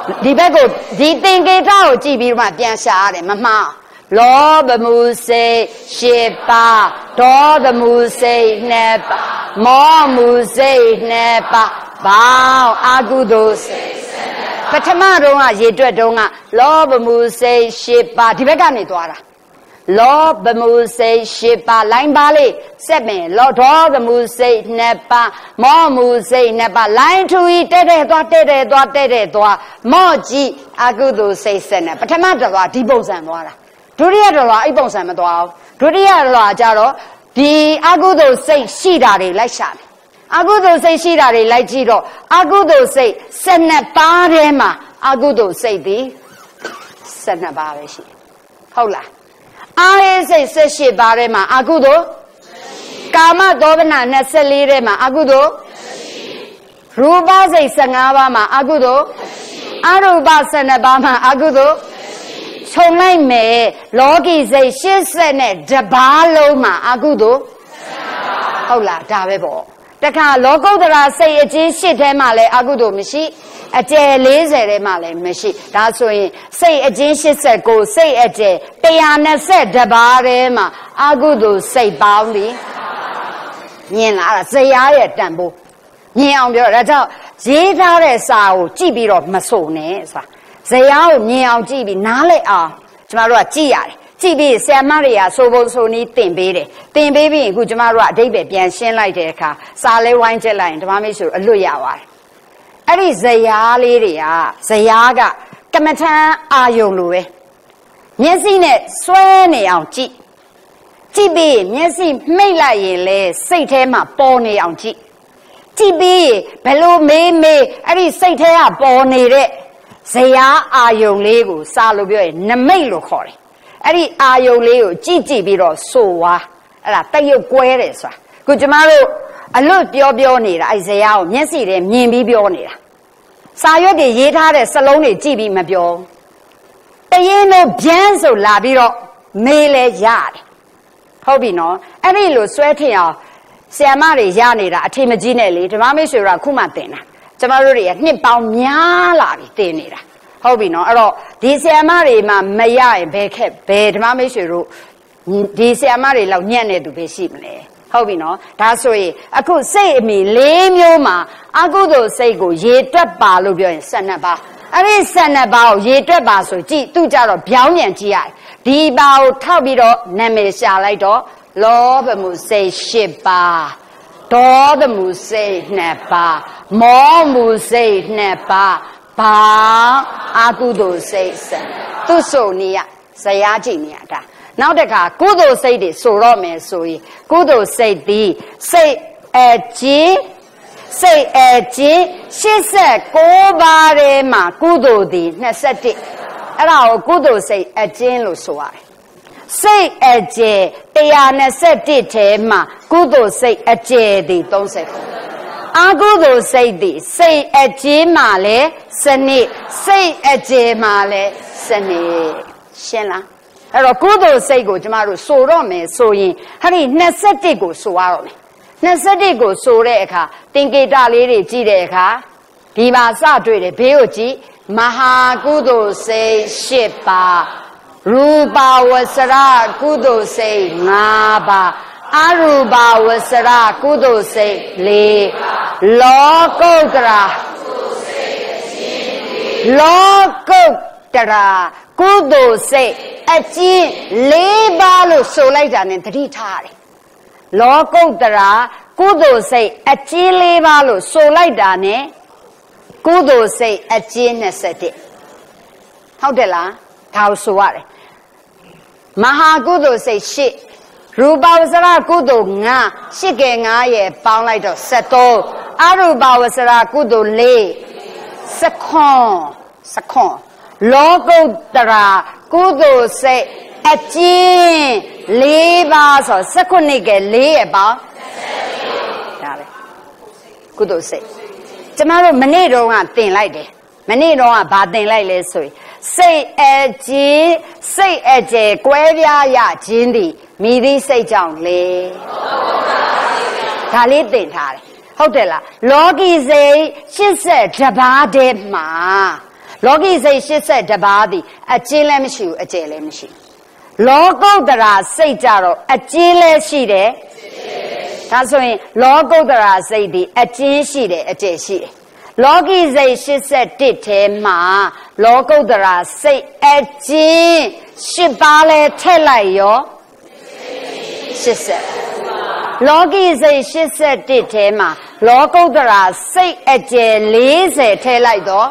ဒီဘက်ကိုဒီသင်္ကေတကိုကြည့်ပြီးတော့မှပြန်ရှာရတယ်မမှားလောဘမှုစိတ်ရှစ်ပါးဒေါသမှုစိတ်နှစ်ပါးမောမှုစိတ်နှစ်ပါးဘောင်းအကုသိုလ်စိတ်ပထမတော့ကရေတွက်တော့ကလောဘမှုစိတ်ရှစ်ပါးဒီဘက်ကနေသွားတာလောဘမှုစိတ်ရှစ်ပါးလိုင်းပါလေးစက်ပင်လောဒေါသမှုစိတ်နှစ်ပါးမောမှုစိတ်နှစ်ပါးလိုင်းထူဤတဲ့တဲ့သွားတဲ့တဲ့သွားတဲ့တဲ့သွားမော့ကြည့်အကုသိုလ်စိတ်ဆက်နဲ့ပထမတော့ကဒီပုံစံသွားတာဒုတိယတော့အဲ့ပုံစံမသွားအောင်ဒုတိယတော့ကြတော့ဒီအကုသိုလ်စိတ်ရှိတာတွေလိုက်ရှာတယ်အကုသိုလ်စိတ်ရှိတာတွေလိုက်ကြည့်တော့အကုသိုလ်စိတ်၁၂ပါးထဲမှာအကုသိုလ်စိတ်ဒီ၁၂ပါးပဲရှိဟုတ်လားအာရိစိတ်၁၈ပါးထဲမှာအကုသိုလ်ကာမသောဘနာ၂၄ထဲမှာအကုသိုလ်ရူပစိတ်၁၅ပါးမှာအကုသိုလ်အရူပ၁၂ပါးမှာအကုသိုလ်ခြုံလိုက်မယ်လောကီစိတ်၈၀နဲ့တပါးလုံးမှာအကုသိုလ်ဟုတ်လားဒါပဲပေါ့တခါလောကုတ္တရာစိတ်အကျဉ်း၈ထဲမှာလည်းအကုသိုလ်မရှိအကျယ်၄၀ထဲမှာလည်းမရှိဒါဆိုရင်စိတ်အကျဉ်း၈၉စိတ်အကျယ်၁၂၁ပါးထဲမှာအကုသိုလ်စိတ်ပေါင်းပြီမြင်လားဇရာရဲ့တန်ဖိုးမြင်အောင်ပြောဒါကြောင့်ရေးထားတဲ့စာကိုကြည့်ပြီးတော့မဆိုနဲ့ဆိုတာဇရာကိုမြင်အောင်ကြည့်ပြီးနားလည်အောင်ကျမတို့ကကြည့်ရတယ်ကြည့်ပြီးဆရာမတွေကဆိုပုံဆိုနည်းသင်ပေးတယ်သင်ပေးပြီးအခုကျမတို့ကအဓိပ္ပာယ်ပြန်ရှင်းလိုက်တဲ့အခါစာလေးဝိုင်းချက်လိုက်ရင်ဓမ္မမိတ်ဆွေအလွတ်ရပါတယ်အဲ့ဒီဇရာလေးတွေကဇရာကကမ္မထံအာယုံလိုပဲမျက်စိနဲ့စွဲနေအောင်ကြည့်ကြည့်ပြီးမျက်စိမှိတ်လိုက်ရင်လေစိတ်ထဲမှာပေါ်နေအောင်ကြည့်ကြည့်ပြီးဘယ်လိုမေးမေးအဲ့ဒီစိတ်ထဲကပေါ်နေတဲ့ဇရာအာယုံလေးကိုစာလို့ပြောရင်နမိတ်လို့ခေါ်တယ်အဲ့ဒီအာယုံလေးကိုကြည့်ကြည့်ပြီးတော့ဆိုွားအဲ့ဒါတက်ရုပ်ကွဲတယ်ဆိုတာခုကျမတို့အလွတ်ပြောပြောနေတာအဲ့ဇရာကိုမျက်စိထဲမြင်ပြီးပြောနေတာစာရွက်တွေရေးထားတဲ့စလုံးတွေကြည့်ပြီးမပြောတရင်လို့ဗျမ်းဆိုလာပြီးတော့မေးလဲရတယ်ဟုတ်ပြီနော်အဲ့ဒီလိုစွဲထင်အောင်ဆရာမတွေရနေတာအထင်မကြီးနဲ့လေဓမ္မမိတ်ဆွေတို့ကခုမှတင်တာကျမတို့တွေကနှစ်ပေါင်းများလာပြီတင်နေတာဟုတ်ပြီနော်အဲ့တော့ဒီဆရာမတွေမှာမရရင်ဘယ်ခက်ဘယ်ဓမ္မမိတ်ဆွေတို့ဒီဆရာမတွေလောက်ညံ့နေသူပဲရှိမလဲဟုတ်ပြီနော်ဒါဆိုရင်အခုစိတ်အမီ၄မျိုးမှာအကုသိုလ်စိတ်ကိုရေတွက်ပါလို့ပြောရင်၁၂ပါးအဲ့ဒီ၁၂ပါးကိုရေတွက်ပါဆိုကြည့်သူကြတော့ဗျောင်းမြန်ကြည့်ရတယ်ဒီပါကိုထောက်ပြီးတော့နာမည်ရှာလိုက်တော့လောဘမှုစိတ်၈ပါးဒေါသမှုစိတ်၂ပါးမောမှုစိတ်၂ပါးဘာအကုသိုလ်စိတ်ဆက်သူဆိုနေရဇရာကြည့်နေရတာနောက်တစ်ခါကုသိုလ်စိတ်တွေဆိုတော့မယ်ဆိုရင်ကုသိုလ်စိတ်သည်စိတ်အကျဉ်းစိတ်အကျဉ်း၈၉ပါးထဲမှာကုသိုလ်သည်၂၁အဲ့ဒါကိုကုသိုလ်စိတ်အကျဉ်းလို့ဆိုရတယ်စိတ်အကျယ်၁၂၁ထဲမှာကုသိုလ်စိတ်အကျယ်သည်၃၀အကုသိုလ်စိတ်သည်စိတ်အကျဉ်းမှာလဲစနစ်စိတ်အကျယ်မှာလဲစနစ်ရှင်းလားအဲ့တော့ကုသိုလ်စိတ်ကိုကျမတို့ဆိုတော့မယ်ဆိုရင်ဟာဒီ၂၁ကိုဆိုရတော့မယ်၂၁ကိုဆိုတဲ့အခါသင်္ကေတလေးတွေကြည့်တဲ့အခါဒီမှာစတွေ့တယ်ဘေးကိုကြည့်မဟာကုသိုလ်စိတ်၈ပါးရူပဝဆရကုသိုလ်စိတ်၅ပါးအရူပဝဆရကုသိုလ်စိတ်၄လောကုတ္တရာလောကုတ္တရာကုသိုလ်စိတ်အကျဉ်း၄ပါးလို့ဆိုလိုက်တာနဲ့သတိထားရတယ်လောကုတ္တရာကုသိုလ်စိတ်အကျဉ်း၄ပါးလို့ဆိုလိုက်တာနဲ့ကုသိုလ်စိတ်အကျဉ်း၂၁ဟုတ်တယ်လားဒါကိုဆိုရတယ်မဟာကုသိုလ်စိတ်၈ရူပဝဆရကုသိုလ်၅ရှစ်ကဲ၅ရဲ့ပေါင်းလိုက်တော့၁၃အရူပဝဆရကုသိုလ်၄စခွန်စခွန်လောကုတ္တရာကုသိုလ်စိတ်အကျဉ်း၄ပါးဆိုစခုနှစ်က၄ရဲ့ပေါင်းဒါပဲကုသိုလ်စိတ်ကျမတို့မနေ့တုန်းကသင်လိုက်တယ်မနေ့တုန်းကဘာသင်လိုက်လဲဆိုရင်စိတ်အကျဉ်းစိတ်အကျယ်ကွဲပြားရခြင်းသည်မိသည့်စိတ်ကြောင့်လေဒါလေးသင်ထားတယ်ဟုတ်တယ်လားလောကီစိတ်၈၁ပါးတည်းမှာလောကီစိတ်ရှစ်ဆက်တပါးသည်အကျဉ်းလည်းမရှိဘူးအကျယ်လည်းမရှိလောကုတ္တရာစိတ်ကြတော့အကျဉ်းလည်းရှိတယ်ဒါဆိုရင်လောကုတ္တရာစိတ်သည်အကျဉ်းရှိတယ်အကျယ်ရှိတယ်လောကီစိတ်ရှစ်ဆက်တစ်ထဲမှာလောကုတ္တရာစိတ်အကျဉ်းရှစ်ပါးလဲထည့်လိုက်ရောရှစ်ဆက်လောကီစိတ်ရှစ်ဆက်တစ်ထဲမှာလောကုတ္တရာစိတ်အကျယ်လေးဆယ်ထည့်လိုက်တော့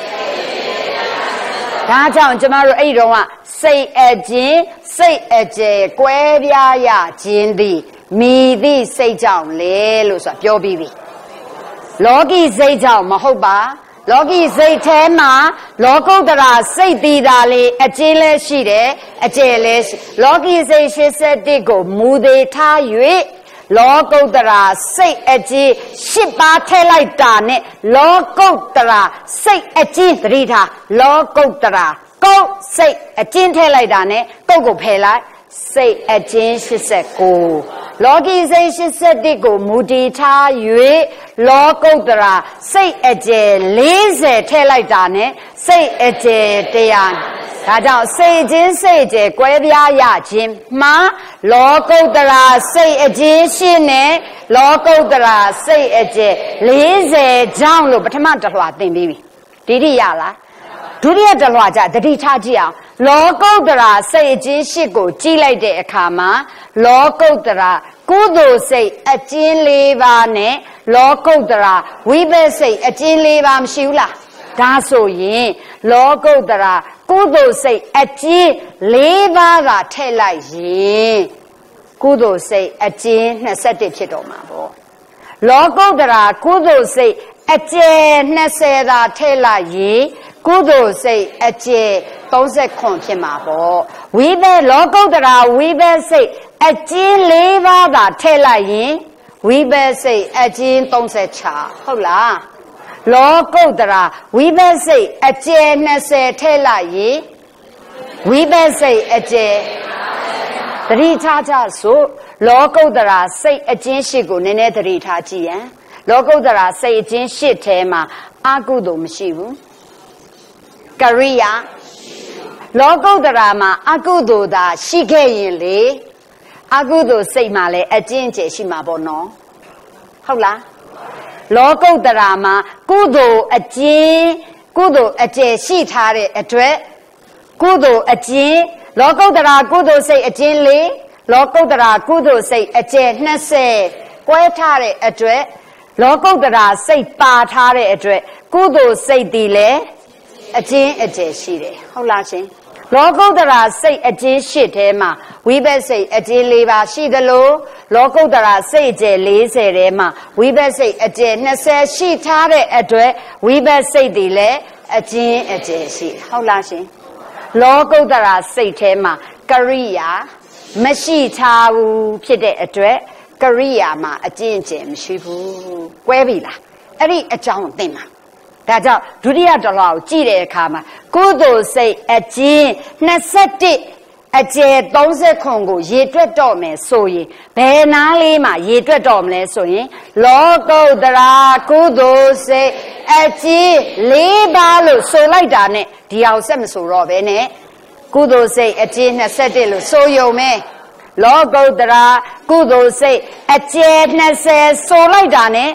ဒါကြောင့်ကျမတို့အဲ့တော့ကစိတ်အကျဉ်းစိတ်အကျယ်ကွဲပြားရခြင်းသည်မိသည့်စိတ်ကြောင့်လေလို့ဆိုတာပြောပြီးပြီလောကီစိတ်ကြောင့်မဟုတ်ပါလောကီစိတ်ထဲမှာလောကုတ္တရာစိတ်တည်တာလေအကျဉ်းလဲရှိတယ်အကျယ်လဲရှိလောကီစိတ်ရှစ်ဆက်တစ်ကိုမူသေးထား၍လောကုတ္တရာစိတ်အကျဉ်းရှစ်ပါးထည့်လိုက်တာနဲ့လောကုတ္တရာစိတ်အကျဉ်းသတိထားလောကုတ္တရာကုတ်စိတ်အကျဉ်းထည့်လိုက်တာနဲ့ကုတ်ကိုဖယ်လိုက်စိတ်အကျဉ်းရှစ်ဆက်ကိုလောကီစိတ်ရှစ်ဆက်တစ်ကိုမူတည်ထား၍လောကုတ္တရာစိတ်အကျယ်လေးဆယ်ထည့်လိုက်တာနဲ့စိတ်အကျယ်တရားဒါကြောင့်စိတ်ချင်းစိတ်ကျယ်ကွဲပြားရခြင်းမှာလောကုတ္တရာစိတ်အကျဉ်းရှင်းနဲ့လောကုတ္တရာစိတ်အကျယ်လေးဆယ်ကြောင့်လို့ပထမတစ်လွှာသင်ပြီးပြီဒီတိရလားဒုတိယတစ်လွှာကြတတိထားကြည့်အောင်လောကုတ္တရာစိတ်အကျဉ်းရှစ်ကိုကြည့်လိုက်တဲ့အခါမှာလောကုတ္တရာကုသိုလ်စိတ်အကျဉ်းလေးပါးနဲ့လောကုတ္တရာဝိဘက်စိတ်အကျဉ်းလေးပါးမရှိဘူးလားဒါဆိုရင်လောကုတ္တရာကုသိုလ်စိတ်အကျဉ်းလေးပါးသာထည့်လိုက်ရင်ကုသိုလ်စိတ်အကျဉ်းနှစ်ဆယ့်တစ်ဖြစ်တော့မှာပေါ့လောကုတ္တရာကုသိုလ်စိတ်အကျယ်နှစ်ဆယ်သာထည့်လိုက်ရင်ကုသိုလ်စိတ်အကျယ်သုံးဆယ်ခွန်ဖြစ်မှာပေါ့ဝိဘက်လောကုတ္တရာဝိဘက်စိတ်အကျဉ်းလေးပါးသာထည့်လိုက်ရင်ဝိဘက်စိတ်အကျဉ်းသုံးဆယ်ချဟုတ်လားလောကုတ္တရာဝိဘက်စိတ်အကျယ်နှစ်ဆယ်ထည့်လိုက်ရင်ဝိဘက်စိတ်အကျယ်သတိထားကြဆိုလောကုတ္တရာစိတ်အကျဉ်းရှစ်ကိုနည်းနည်းသတိထားကြည့်ရန်လောကုတ္တရာစိတ်အကျဉ်းရှစ်ထဲမှာအကုသိုလ်မရှိဘူးကရိယာလောကုတ္တရာမှာအကုသိုလ်သာရှိခဲ့ရင်လေအကုသိုလ်စိတ်မှာလည်းအကျဉ်းကျယ်ရှိမှာပေါ့နော်ဟုတ်လားလောကုတ္တရာမှာကုသိုလ်အကျဉ်းကုသိုလ်အကျယ်ရှိထားတဲ့အတွက်ကုသိုလ်အကျဉ်းလောကုတ္တရာကုသိုလ်စိတ်အကျဉ်းလေးလောကုတ္တရာကုသိုလ်စိတ်အကျယ်နှစ်ဆယ်ကွဲထားတဲ့အတွက်လောကုတ္တရာစိတ်ပါထားတဲ့အတွက်ကုသိုလ်စိတ်တည်လေအကျဉ်းအကျယ်ရှိတယ်ဟုတ်လားရှင်လောကုတ္တရာစိတ်အကျဉ်းရှစ်ထဲမှာဝိဘက်စိတ်အကျဉ်းလေးပါရှိသလိုလောကုတ္တရာစိတ်အကျယ်လေးဆယ်ထဲမှာဝိဘက်စိတ်အကျယ်နှစ်ဆယ်ရှိထားတဲ့အတွက်ဝိဘက်စိတ်တည်လေအကျဉ်းအကျယ်ရှိဟုတ်လားရှင်လောကုတ္တရာစိတ်ထဲမှာကရိယာမရှိထားဘူးဖြစ်တဲ့အတွက်ကရိယာမှာအကျဉ်းအကျယ်မရှိဘူးကွဲပြီလားအဲ့ဒီအကြောင်းသိမှာဒါကြောင့်ဒုတိယတစ်လွှာကိုကြည့်တဲ့အခါမှာကုသိုလ်စိတ်အကျဉ်းနှစ်ဆယ့်တစ်အကျယ်သုံးဆယ်ခွန်ကိုရေတွက်တော့မယ်ဆိုရင်ဘယ်နားလေးမှာရေတွက်တော့မလဲဆိုရင်လောကုတ္တရာကုသိုလ်စိတ်အကျဉ်းလေးပါးလို့ဆိုလိုက်တာနဲ့ဒီအောင်ဆက်မဆိုတော့ဘဲနဲ့ကုသိုလ်စိတ်အကျဉ်းနှစ်ဆယ့်တစ်လို့ဆိုယုံမယ်လောကုတ္တရာကုသိုလ်စိတ်အကျယ်နှစ်ဆယ်ဆိုလိုက်တာနဲ့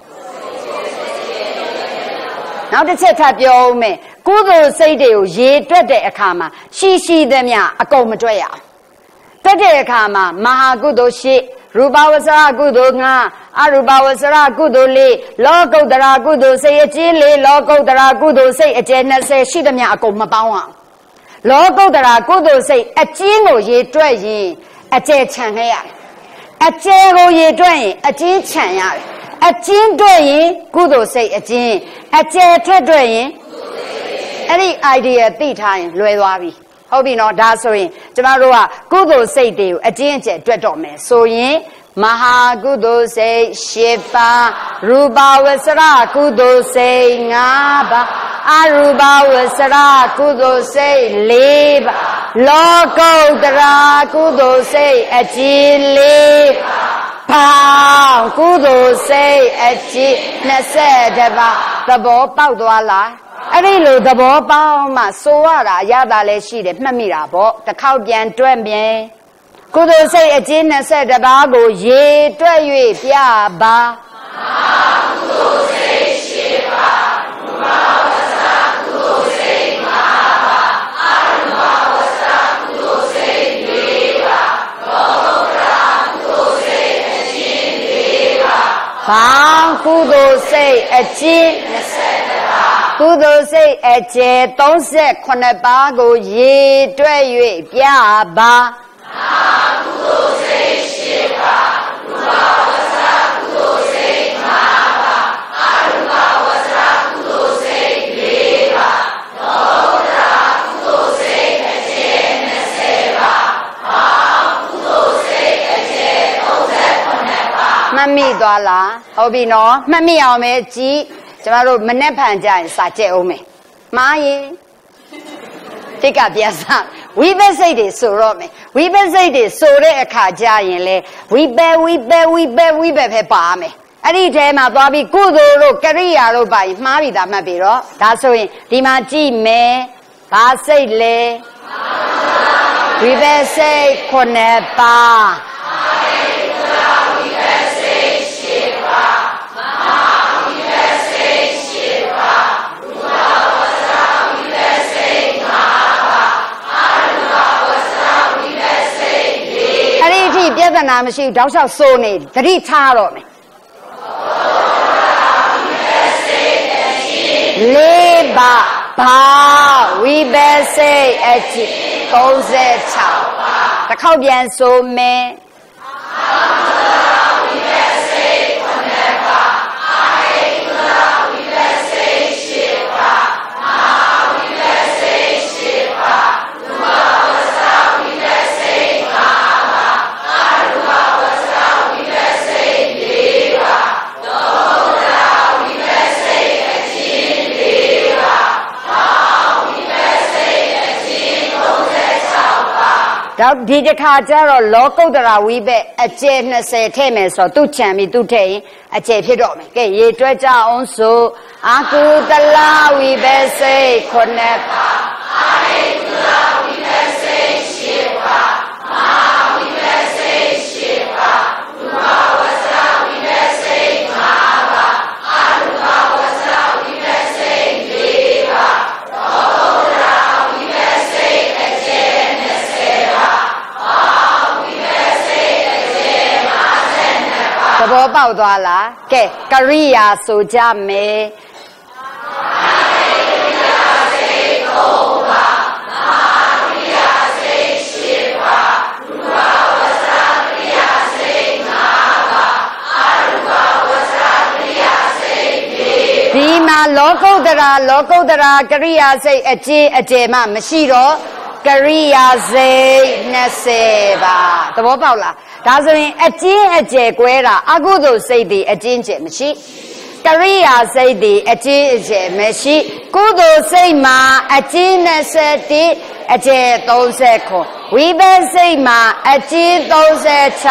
နောက်တစ်ချက်ထပ်ပြောဦးမယ်ကုသိုလ်စိတ်တွေကိုရေတွက်တဲ့အခါမှာရှိရှိသမျှအကုန်မတွက်ရအောင်တွက်တဲ့အခါမှာမဟာကုသိုလ်ရှိရူပဝဆရကုသိုလ်ငါအရူပဝဆရကုသိုလ်လေးလောကုတ္တရာကုသိုလ်စိတ်အကျဉ်းလေးလောကုတ္တရာကုသိုလ်စိတ်အကျယ်နှစ်ဆယ်ရှိသမျှအကုန်မပေါင်းအောင်လောကုတ္တရာကုသိုလ်စိတ်အကျဉ်းကိုရေတွက်ရင်အကျယ်ချန်ခဲ့ရတယ်အကျယ်ကိုရေတွက်ရင်အကျဉ်းချန်ရတယ်အကျဉ်းတွက်ရင်ကုသိုလ်စိတ်အကျဉ်းအကျယ်ထက်တွက်ရင်အဲ့ဒီ idea သိထားရင်လွယ်သွားပြီဟုတ်ပြီနော်ဒါဆိုရင်ကျမတို့ကကုသိုလ်စိတ်တွေကိုအကျဉ်းအကျယ်တွက်တော့မယ်ဆိုရင်မဟာကုသိုလ်စိတ်ရှစ်ပါးရူပဝဆရကုသိုလ်စိတ်ငါးပါးအရူပဝဆရကုသိုလ်စိတ်လေးပါးလောကုတ္တရာကုသိုလ်စိတ်အကျဉ်းလေးပါးကုသိုလ်စိတ်အကျဉ်းနှစ်ဆယ့်တစ်ပါးသဘောပေါက်သွားလား အအဲ့ဒီလိုသဘောပေါက်မှဆိုရတာရတာလည်းရှိတယ်မှတ်မိတာပေါ့တစ်ခေါက်ပြန်တွက်ပြန်ကုသိုလ်စိတ်အကျဉ်း၂၁ပါးကိုရေတွက်၍ပြပါကုသိုလ်စိတ်၈ပါးရူပဝဆရာကုသိုလ်စိတ်၅ပါးအရူပဝဆရာကုသိုလ်စိတ်၄ပါးလောကုတ္တရာကုသိုလ်စိတ်အကျဉ်း၄ပါးဘာကုသိုလ်စိတ်အကျဉ်း၂၁ပါးကုသိုလ်စိတ်အကျယ်၃၈ပါးကိုရေတွက်၍ပြပါကုသိုလ်စိတ်၈ပါးရူပဝဆရာကုသိုလ်စိတ်၅ပါးအရူပဝဆရာကုသိုလ်စိတ်၄ပါးလောကုတ္တရာကုသိုလ်စိတ်အကျယ်၂၀ပါးဘာကုသိုလ်စိတ်အကျယ်၃၈ပါးမှတ်မိသွားလားဟုတ်ပြီနော်မှတ်မိအောင်ပဲကြည်ကျမတို့မနဲ့ဖန်ကြရင်စာကြက်အောင်မယ်မှားရင်တိတ်ကပြန်စားဝိပဿစိတ်တွေဆိုတော့မယ်ဝိပဿစိတ်တွေဆိုတဲ့အခါကျရင်လေဝိပဝိပဝိပဝိပပဲပါမယ်အဲ့ဒီထဲမှာသွားပြီးကုသိုလ်တို့ကရိယာတို့ပါရင်မှားပြီးသားမှတ်ပြီတော့ဒါဆိုရင်ဒီမှာကြည့်မယ်ဘာစိတ်လဲဝိပဿစိတ်ခုနှစ်ပါးပြဿနာမရှိဘူးတောက်လျှောက်စိုးနေသတိထားတော့မယ်လေးပါဘာဝိပဿစိတ်အကျဉ်း၃၆ပါးတစ်ခေါက်ပြန်ဆိုမယ်တော့ဒီတစ်ခါကျတော့လောကုတ္တရာဝိပက်အကျယ်၂၀ထည့်မယ်ဆိုတော့သူ့ချံပြီးသူ့ထည့်ရင်အကျယ်ဖြစ်တော့မယ်ကဲရေတွက်ကြအောင်ဆိုအာကုတလဝိပက်စိတ်ခုနှစ်ပါးအာဟိတုလဝိပက်စိတ်၈ပါးမဟာဝိပက်စိတ်၈ပါးရူပဝဆရာဝိပက်စိတ်၅ပါးအရူပဝဆရာဝိပက်စိတ်၄ပါးလောကုတ္တရာဝိပက်စိတ်အကျယ်၂၀ပါးသဘောပေါက်သွားလားကဲကရိယာဆိုကြမယ်ဒီမှာလောကုတ္တရာလောကုတ္တရာကရိယာစိတ်အကျဉ်းအကျယ်မှမရှိတော့ကရိယာစိတ်၂၀ပါသဘောပေါက်လားဒါဆိုရင်အကျဉ်းအကျယ်ကွဲတာအကုသိုလ်စိတ်တွေအကျဉ်းကျယ်မရှိကရိယာစိတ်တွေအကျဉ်းအကျယ်မရှိကုသိုလ်စိတ်မှာအကျဉ်း၂၁အကျယ်၃၉ဝိပဿစိတ်မှာအကျဉ်း၃၆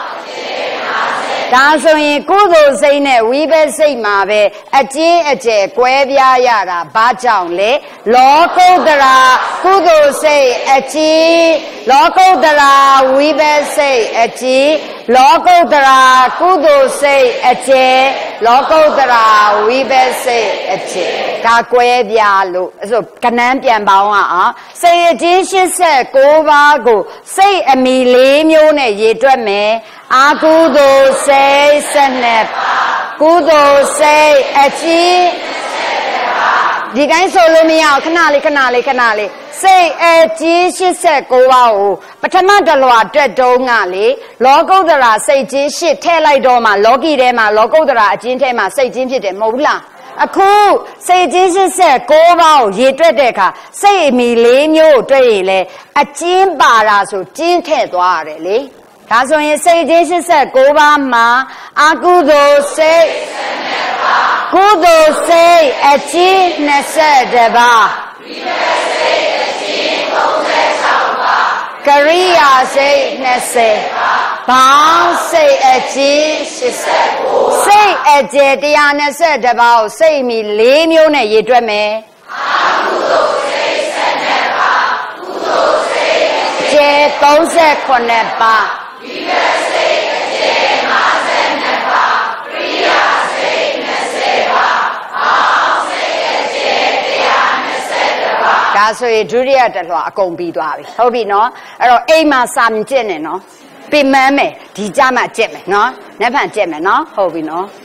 ဒါဆိုရင်ကုသိုလ်စိတ်နဲ့ဝိပဿစိတ်မှာပဲအကျဉ်းအကျယ်ကွဲပြားရတာဘာကြောင့်လဲလောကုတ္တရာကုသိုလ်စိတ်အကျဉ်းလောကုတ္တရာဝိပဿစိတ်အကျဉ်းလောကုတ္တရာကုသိုလ်စိတ်အကျယ်လောကုတ္တရာဝိပဿစိတ်အကျယ်ဒါကွဲပြားလို့အဲ့ဆိုကဏ္ဍပြန်ပေါင်းအောင်စိတ်အကျဉ်း၈၉ပါးကိုစိတ်အမီ၄မျိုးနဲ့ရေတွက်မယ်အာကုသိုလ်စိတ်၁၂ပါးကုသိုလ်စိတ်အကျဉ်းဒီတိုင်းဆိုလို့မရအောင်ခဏလေးခဏလေးခဏလေးစိတ်အကျဉ်း၈၉ပါးကိုပထမတလွာတွက်တုံးကလေလောကုတ္တရာစိတ်ကျဉ်း၈ထည့်လိုက်တော့မှလောကီထဲမှာလောကုတ္တရာအကျဉ်းထဲမှာစိတ်ကျဉ်းဖြစ်တယ်မဟုတ်ဘူးလားအခုစိတ်ကျဉ်း၈၉ပါးကိုရေတွက်တဲ့အခါစိတ်အမီ၄မျိုးကိုတွက်ရင်လေအကျဉ်းပါတာဆိုကျဉ်းထည့်သွားရတယ်လေဒါဆိုရင်စိတ်ကျဉ်း၈၉ပါးမှာအကုသိုလ်စိတ်ကုသိုလ်စိတ်အကျဉ်း၂၁ပါးဝိပဿစိတ်အကျဉ်း၃၆ပါးကရိယာစိတ်၂၀ပါးဘောင်းစိတ်အကျဉ်း၈၉စိတ်အကျယ်၁၂၁ပါးကိုစိတ်မီ၄မျိုးနဲ့ရေတွက်မယ်အာ thirty-nineပါဝိပဿစိတ်အကျယ်fifty-twoပါပရိယစိတ်twentyပါအောင်စိတ်အကျယ်one twenty-oneပါဒါဆိုရင်ဒုတိယတစ်လွှာအကုန်ပြီးသွားပြီဟုတ်ပြီနော်အဲ့တော့အိမ်မှာစာမကျင့်နဲ့နော်ပြင်မန်းမယ်ဒီကြမှာကျင့်မယ်နော်လက်ဖန်ကျင့်မယ်နော်ဟုတ်ပြီနော်